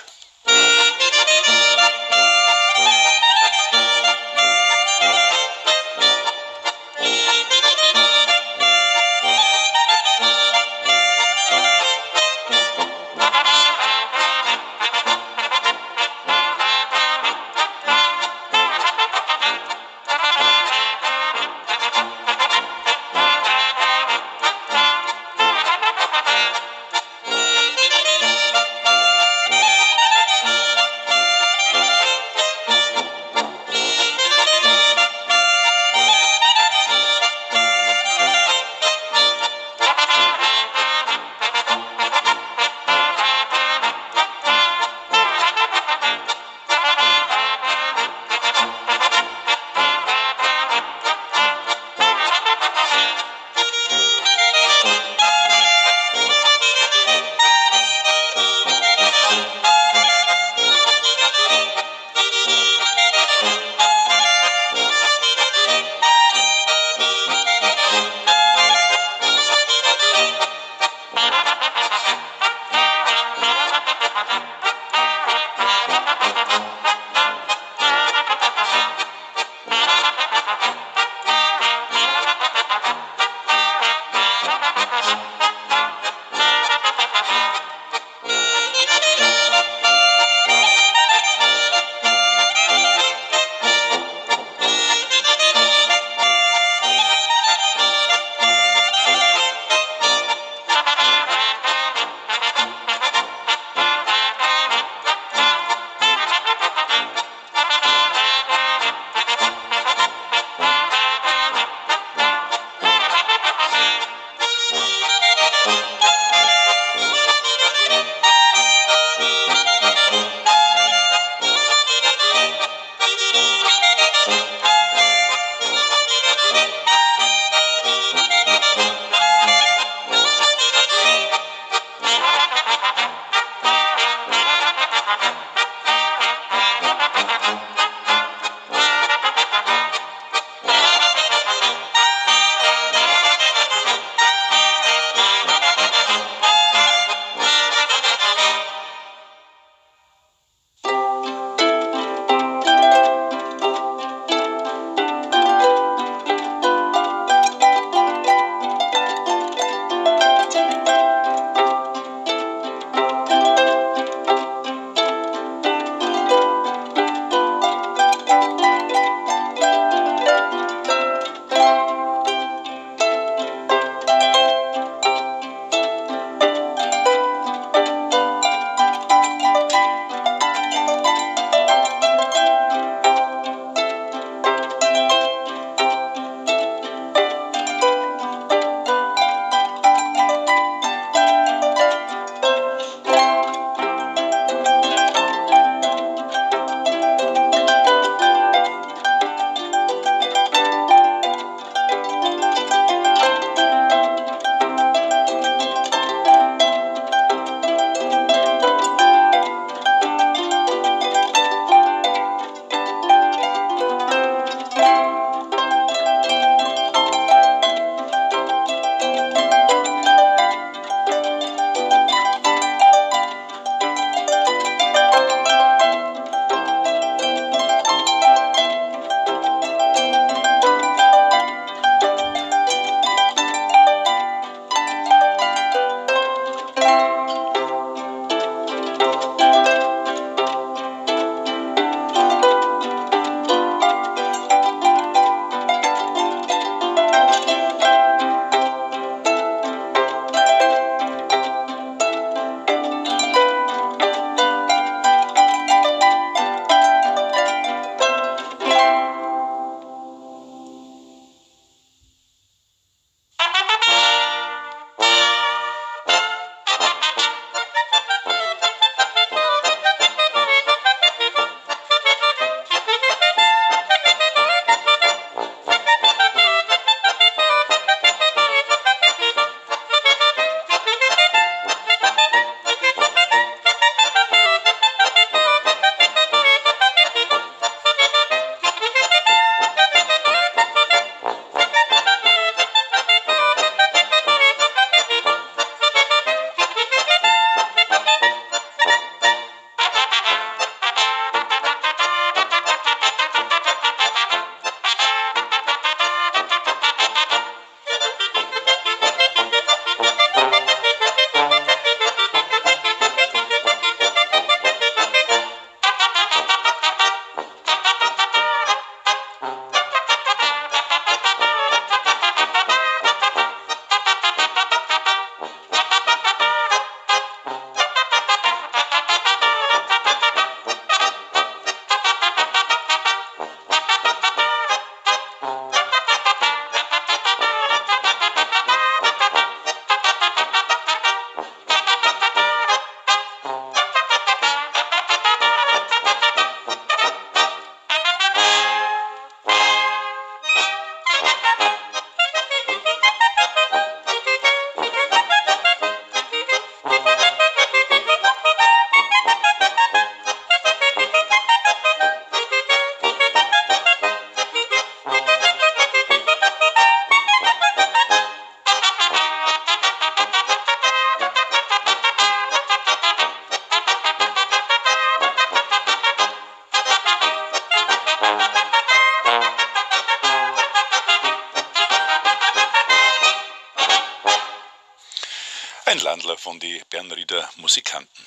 Ein Landler von den Bernrieder Musikanten.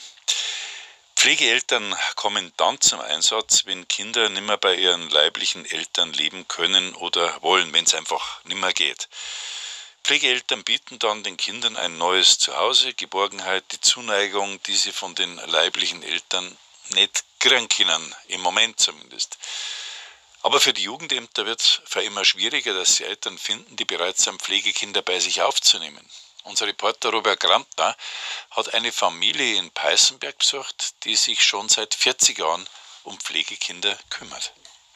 Pflegeeltern kommen dann zum Einsatz, wenn Kinder nicht mehr bei ihren leiblichen Eltern leben können oder wollen, wenn es einfach nicht mehr geht. Pflegeeltern bieten dann den Kindern ein neues Zuhause, Geborgenheit, die Zuneigung, die sie von den leiblichen Eltern nicht kriegen können, im Moment zumindest. Aber für die Jugendämter wird es für immer schwieriger, dass sie Eltern finden, die bereit sind, Pflegekinder bei sich aufzunehmen. Unser Reporter Robert Grantner hat eine Familie in Peißenberg besucht, die sich schon seit vierzig Jahren um Pflegekinder kümmert.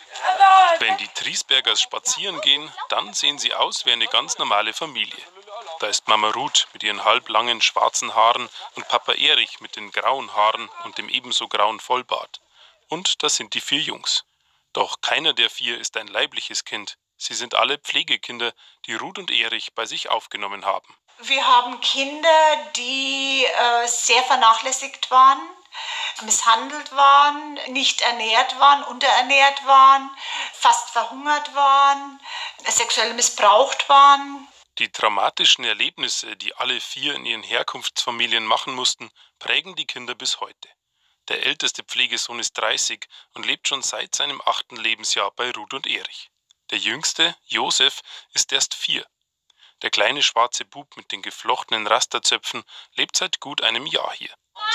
Wenn die Triesbergers spazieren gehen, dann sehen sie aus wie eine ganz normale Familie. Da ist Mama Ruth mit ihren halblangen schwarzen Haaren und Papa Erich mit den grauen Haaren und dem ebenso grauen Vollbart. Und das sind die vier Jungs. Doch keiner der vier ist ein leibliches Kind. Sie sind alle Pflegekinder, die Ruth und Erich bei sich aufgenommen haben. Wir haben Kinder, die äh, sehr vernachlässigt waren, misshandelt waren, nicht ernährt waren, unterernährt waren, fast verhungert waren, sexuell missbraucht waren. Die traumatischen Erlebnisse, die alle vier in ihren Herkunftsfamilien machen mussten, prägen die Kinder bis heute. Der älteste Pflegesohn ist dreißig und lebt schon seit seinem achten Lebensjahr bei Ruth und Erich. Der jüngste, Josef, ist erst vier. Der kleine schwarze Bub mit den geflochtenen Rasterzöpfen lebt seit gut einem Jahr hier.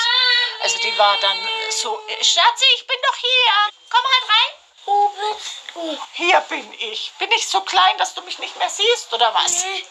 Also die war dann so, Schatzi, ich bin doch hier, komm halt rein. Wo bist du? Hier bin ich. Bin ich so klein, dass du mich nicht mehr siehst, oder was? Nee.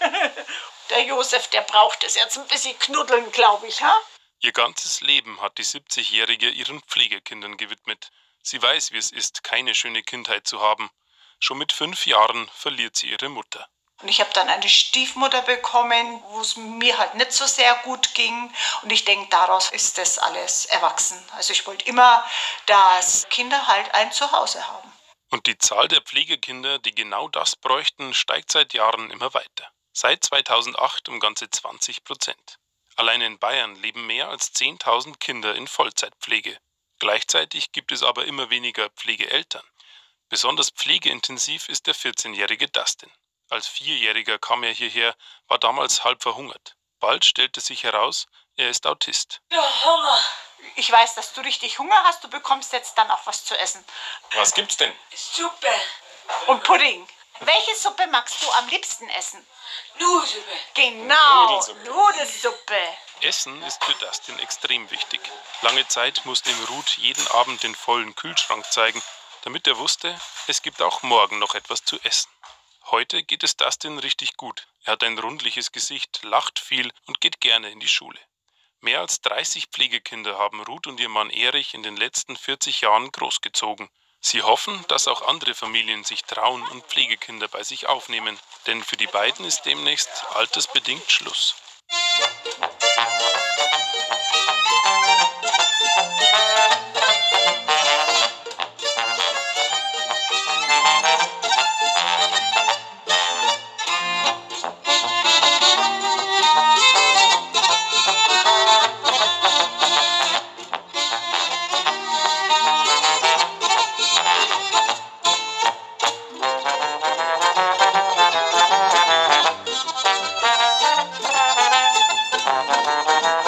Der Josef, der braucht es jetzt ein bisschen knuddeln, glaube ich, ha? Ihr ganzes Leben hat die siebzigjährige ihren Pflegekindern gewidmet. Sie weiß, wie es ist, keine schöne Kindheit zu haben. Schon mit fünf Jahren verliert sie ihre Mutter. Und ich habe dann eine Stiefmutter bekommen, wo es mir halt nicht so sehr gut ging. Und ich denke, daraus ist das alles erwachsen. Also ich wollte immer, dass Kinder halt ein Zuhause haben. Und die Zahl der Pflegekinder, die genau das bräuchten, steigt seit Jahren immer weiter. Seit zweitausendacht um ganze zwanzig Prozent. Allein in Bayern leben mehr als zehntausend Kinder in Vollzeitpflege. Gleichzeitig gibt es aber immer weniger Pflegeeltern. Besonders pflegeintensiv ist der vierzehnjährige Dustin. Als Vierjähriger kam er hierher, war damals halb verhungert. Bald stellte sich heraus, er ist Autist. Ja, Hunger. Ich weiß, dass du richtig Hunger hast. Du bekommst jetzt dann auch was zu essen. Was gibt's denn? Suppe. Und Pudding. Welche Suppe magst du am liebsten essen? Nudelsuppe. Genau, Nudelsuppe. Nudelsuppe. Essen ist für Dustin extrem wichtig. Lange Zeit musste ihm Ruth jeden Abend den vollen Kühlschrank zeigen, damit er wusste, es gibt auch morgen noch etwas zu essen. Heute geht es Dustin richtig gut. Er hat ein rundliches Gesicht, lacht viel und geht gerne in die Schule. Mehr als dreißig Pflegekinder haben Ruth und ihr Mann Erich in den letzten vierzig Jahren großgezogen. Sie hoffen, dass auch andere Familien sich trauen und Pflegekinder bei sich aufnehmen, denn für die beiden ist demnächst altersbedingt Schluss. Thank you.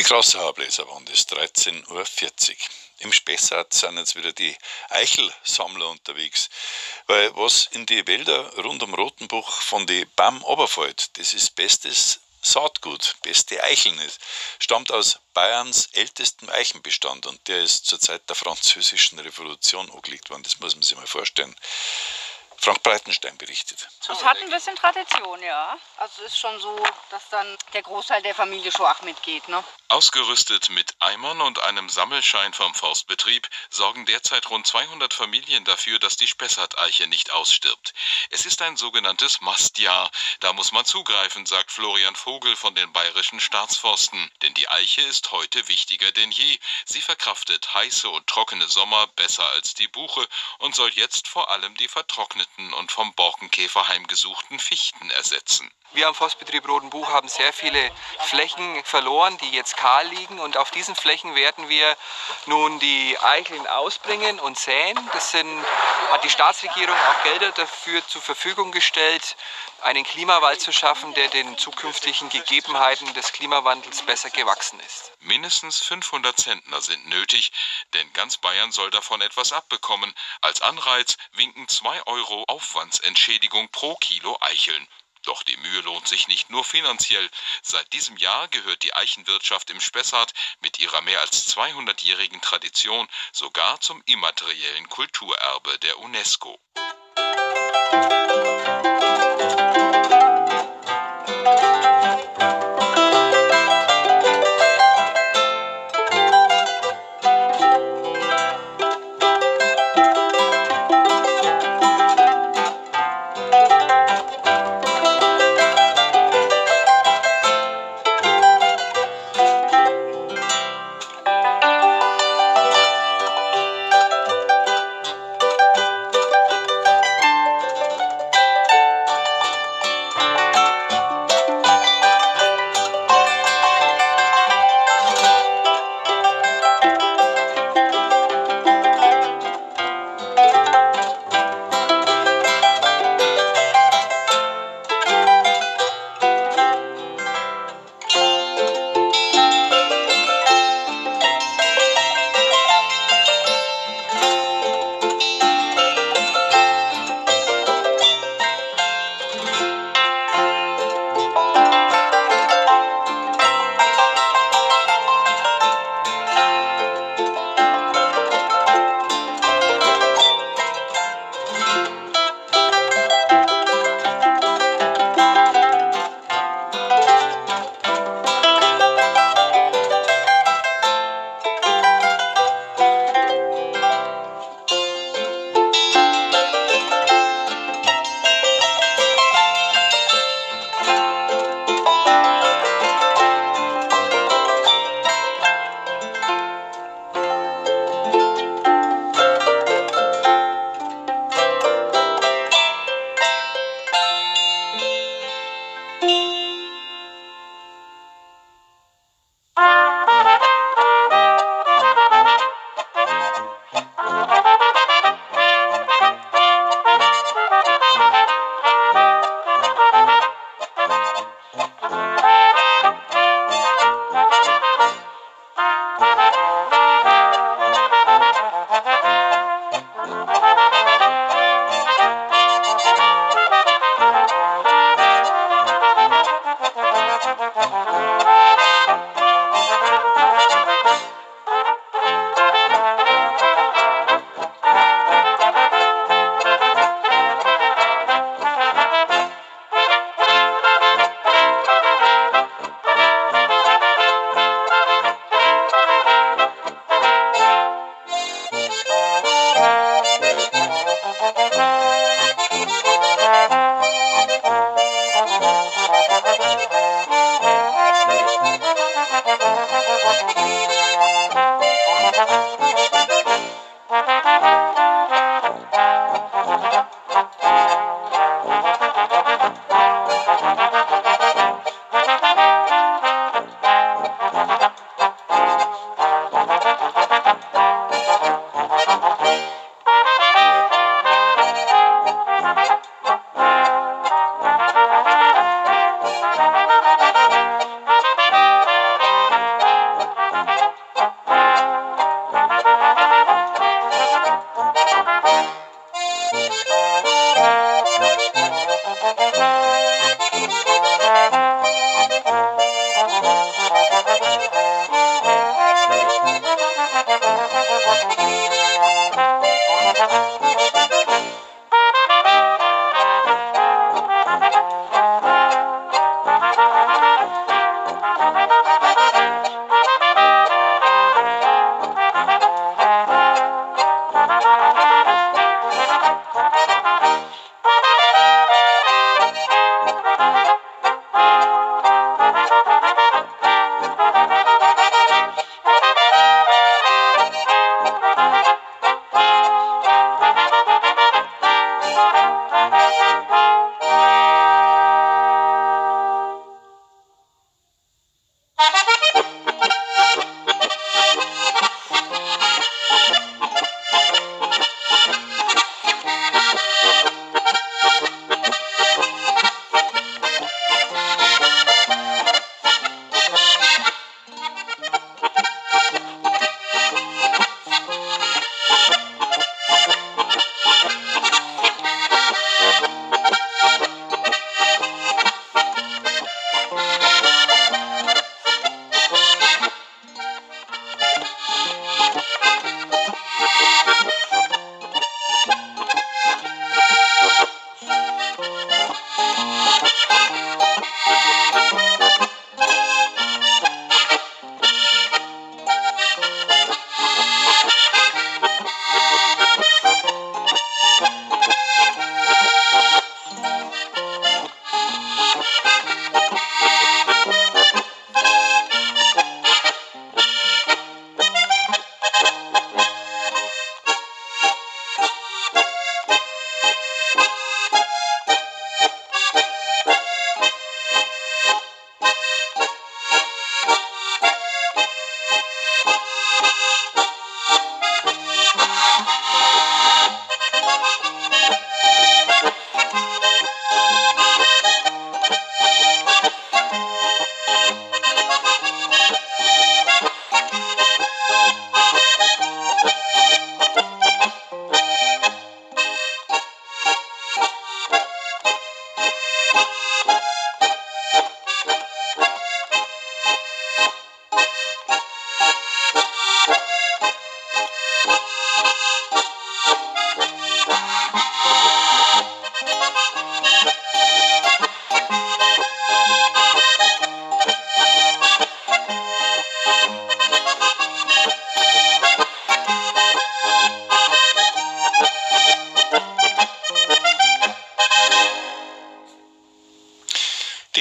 Krasser Bläserwand ist dreizehn Uhr vierzig. Im Spessart sind jetzt wieder die Eichelsammler unterwegs, weil was in die Wälder rund um Rotenbuch von die Baum runterfällt, das ist bestes Saatgut, beste Eicheln ist, stammt aus Bayerns ältestem Eichenbestand und der ist zur Zeit der französischen Revolution angelegt worden, das muss man sich mal vorstellen. Frank Breitenstein berichtet. Es hat ein bisschen Tradition, ja. Also es ist schon so, dass dann der Großteil der Familie schon auch mitgeht, ne? Ausgerüstet mit Eimern und einem Sammelschein vom Forstbetrieb sorgen derzeit rund zweihundert Familien dafür, dass die Spessart-Eiche nicht ausstirbt. Es ist ein sogenanntes Mastjahr. Da muss man zugreifen, sagt Florian Vogel von den Bayerischen Staatsforsten. Denn die Eiche ist heute wichtiger denn je. Sie verkraftet heiße und trockene Sommer besser als die Buche und soll jetzt vor allem die vertrockneten und vom Borkenkäfer heimgesuchten Fichten ersetzen. Wir am Forstbetrieb Rotenbuch haben sehr viele Flächen verloren, die jetzt kahl liegen. Und auf diesen Flächen werden wir nun die Eicheln ausbringen und säen. Das sind, hat die Staatsregierung auch Gelder dafür zur Verfügung gestellt, einen Klimawald zu schaffen, der den zukünftigen Gegebenheiten des Klimawandels besser gewachsen ist. Mindestens fünfhundert Zentner sind nötig, denn ganz Bayern soll davon etwas abbekommen. Als Anreiz winken zwei Euro Aufwandsentschädigung pro Kilo Eicheln. Doch die Mühe lohnt sich nicht nur finanziell. Seit diesem Jahr gehört die Eichenwirtschaft im Spessart mit ihrer mehr als zweihundertjährigen Tradition sogar zum immateriellen Kulturerbe der UNESCO.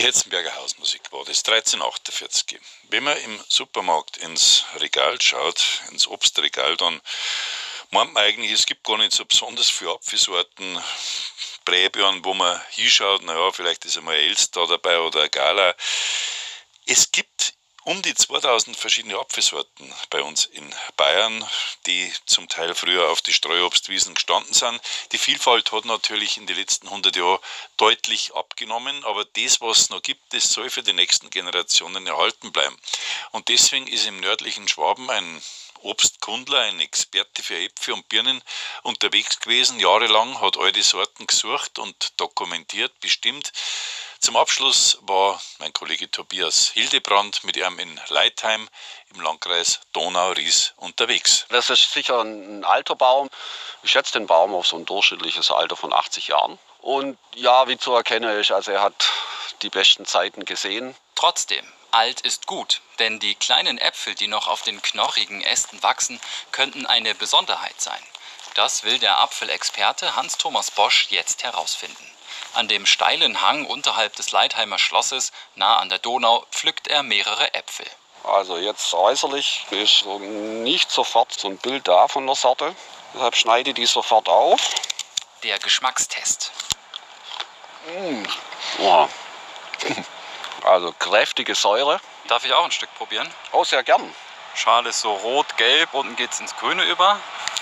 Hetzenberger Hausmusik war das, dreizehnhundertachtundvierzig. Wenn man im Supermarkt ins Regal schaut, ins Obstregal, dann meint man eigentlich, es gibt gar nicht so besonders viele Apfelsorten, Präbeeren, wo man hinschaut, naja, vielleicht ist einmal ein Elster dabei oder ein Gala. Es gibt um die zweitausend verschiedene Apfelsorten bei uns in Bayern, die zum Teil früher auf die Streuobstwiesen gestanden sind. Die Vielfalt hat natürlich in den letzten hundert Jahren deutlich abgenommen, aber das, was es noch gibt, das soll für die nächsten Generationen erhalten bleiben. Und deswegen ist im nördlichen Schwaben ein Obstkundler, ein Experte für Äpfel und Birnen unterwegs gewesen, jahrelang, hat all die Sorten gesucht und dokumentiert, bestimmt. Zum Abschluss war mein Kollege Tobias Hildebrand mit ihm in Leitheim im Landkreis Donau-Ries unterwegs. Das ist sicher ein alter Baum. Ich schätze den Baum auf so ein durchschnittliches Alter von achtzig Jahren. Und ja, wie zu erkennen ist, also er hat die besten Zeiten gesehen. Trotzdem, alt ist gut, denn die kleinen Äpfel, die noch auf den knorrigen Ästen wachsen, könnten eine Besonderheit sein. Das will der Apfelexperte Hans-Thomas Bosch jetzt herausfinden. An dem steilen Hang unterhalb des Leitheimer Schlosses, nah an der Donau, pflückt er mehrere Äpfel. Also jetzt äußerlich ist so nicht sofort so ein Bild da von der Sorte. Deshalb schneide ich die sofort auf. Der Geschmackstest. Mmh. Oh. Also kräftige Säure. Darf ich auch ein Stück probieren? Oh, sehr gern. Schale ist so rot-gelb, unten geht es ins Grüne über.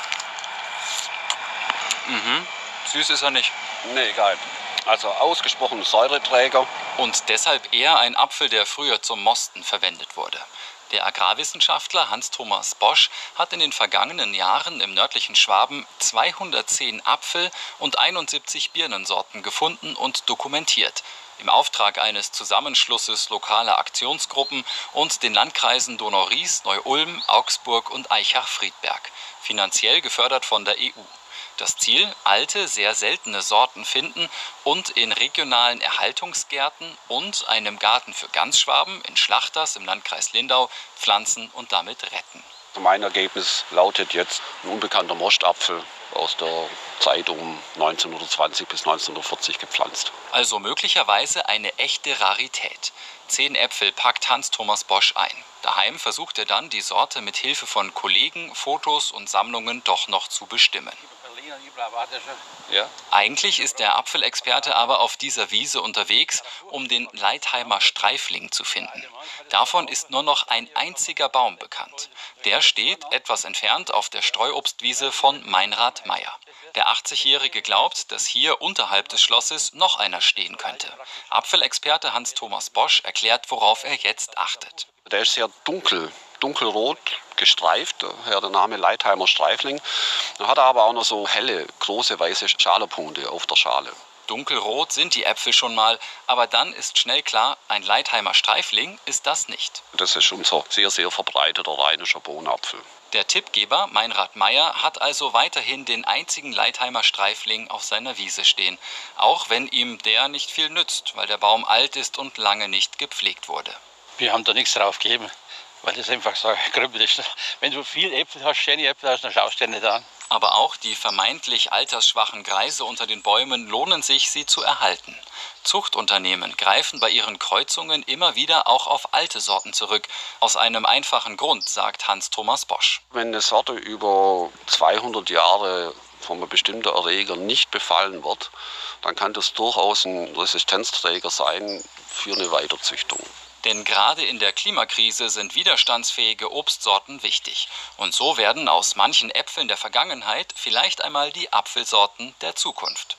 Mhm. Süß ist er nicht. Nee, egal. Also ausgesprochen Säureträger. Und deshalb eher ein Apfel, der früher zum Mosten verwendet wurde. Der Agrarwissenschaftler Hans-Thomas Bosch hat in den vergangenen Jahren im nördlichen Schwaben zweihundertzehn Apfel- und einundsiebzig Birnensorten gefunden und dokumentiert. Im Auftrag eines Zusammenschlusses lokaler Aktionsgruppen und den Landkreisen Donau-Ries, Neu-Ulm, Augsburg und Aichach-Friedberg. Finanziell gefördert von der E U. Das Ziel: alte, sehr seltene Sorten finden und in regionalen Erhaltungsgärten und einem Garten für Ganzschwaben in Schlachters im Landkreis Lindau pflanzen und damit retten. Mein Ergebnis lautet jetzt ein unbekannter Mostapfel aus der Zeit um neunzehnhundertzwanzig bis neunzehnhundertvierzig gepflanzt. Also möglicherweise eine echte Rarität. Zehn Äpfel packt Hans-Thomas Bosch ein. Daheim versucht er dann, die Sorte mit Hilfe von Kollegen, Fotos und Sammlungen doch noch zu bestimmen. Ja. Eigentlich ist der Apfelexperte aber auf dieser Wiese unterwegs, um den Leitheimer Streifling zu finden. Davon ist nur noch ein einziger Baum bekannt. Der steht etwas entfernt auf der Streuobstwiese von Meinrad Meyer. Der achtzigjährige glaubt, dass hier unterhalb des Schlosses noch einer stehen könnte. Apfelexperte Hans-Thomas Bosch erklärt, worauf er jetzt achtet. Der ist sehr dunkel, dunkelrot gestreift, daher der Name Leitheimer Streifling. Dann hat er aber auch noch so helle, große weiße Schalepunkte auf der Schale. Dunkelrot sind die Äpfel schon mal, aber dann ist schnell klar, ein Leitheimer Streifling ist das nicht. Das ist unser sehr, sehr verbreiteter rheinischer Bohnenapfel. Der Tippgeber, Meinrad Meyer, hat also weiterhin den einzigen Leitheimer Streifling auf seiner Wiese stehen. Auch wenn ihm der nicht viel nützt, weil der Baum alt ist und lange nicht gepflegt wurde. Wir haben da nichts drauf gegeben, weil das einfach so grüppel ist. Wenn du viel Äpfel hast, schöne Äpfel hast, dann schaust du dir nicht an. Aber auch die vermeintlich altersschwachen Greise unter den Bäumen lohnen sich, sie zu erhalten. Zuchtunternehmen greifen bei ihren Kreuzungen immer wieder auch auf alte Sorten zurück. Aus einem einfachen Grund, sagt Hans-Thomas Bosch. Wenn eine Sorte über zweihundert Jahre von einem bestimmten Erreger nicht befallen wird, dann kann das durchaus ein Resistenzträger sein für eine Weiterzüchtung. Denn gerade in der Klimakrise sind widerstandsfähige Obstsorten wichtig. Und so werden aus manchen Äpfeln der Vergangenheit vielleicht einmal die Apfelsorten der Zukunft.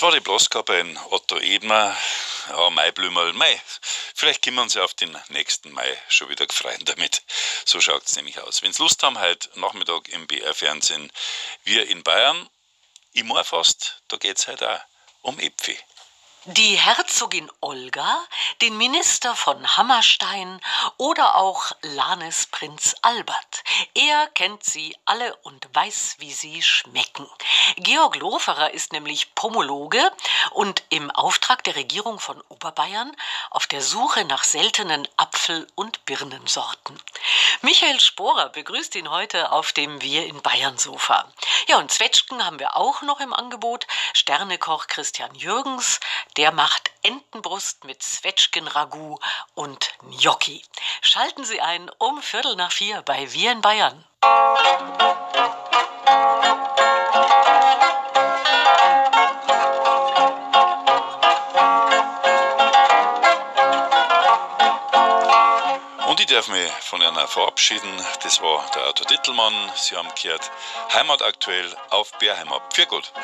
Das war die Blaskapelle in Otto Ebner. Ja, Maiblümerl, Mai. Vielleicht können wir uns ja auf den nächsten Mai schon wieder freuen damit. So schaut es nämlich aus. Wenn Sie Lust haben, heute Nachmittag im B R-Fernsehen, wir in Bayern, ich meine fast, da geht es heute auch um Äpfel. Die Herzogin Olga, den Minister von Hammerstein oder auch Lanes Prinz Albert. Er kennt sie alle und weiß, wie sie schmecken. Georg Loferer ist nämlich Pomologe und im Auftrag der Regierung von Oberbayern auf der Suche nach seltenen Apfel- und Birnensorten. Michael Sporer begrüßt ihn heute auf dem Wir in Bayern Sofa. Ja, und Zwetschgen haben wir auch noch im Angebot. Sternekoch Christian Jürgens, der macht Entenbrust mit Zwetschgen-Ragout und Gnocchi. Schalten Sie ein um Viertel nach vier bei Wir in Bayern. Und ich darf mich von einer verabschieden. Das war der Arthur Dittelmann. Sie haben gehört Heimat aktuell auf Bärheimer. Für gut.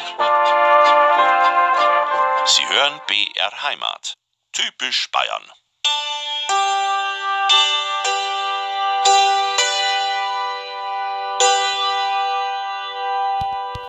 Sie hören B R Heimat. Typisch Bayern.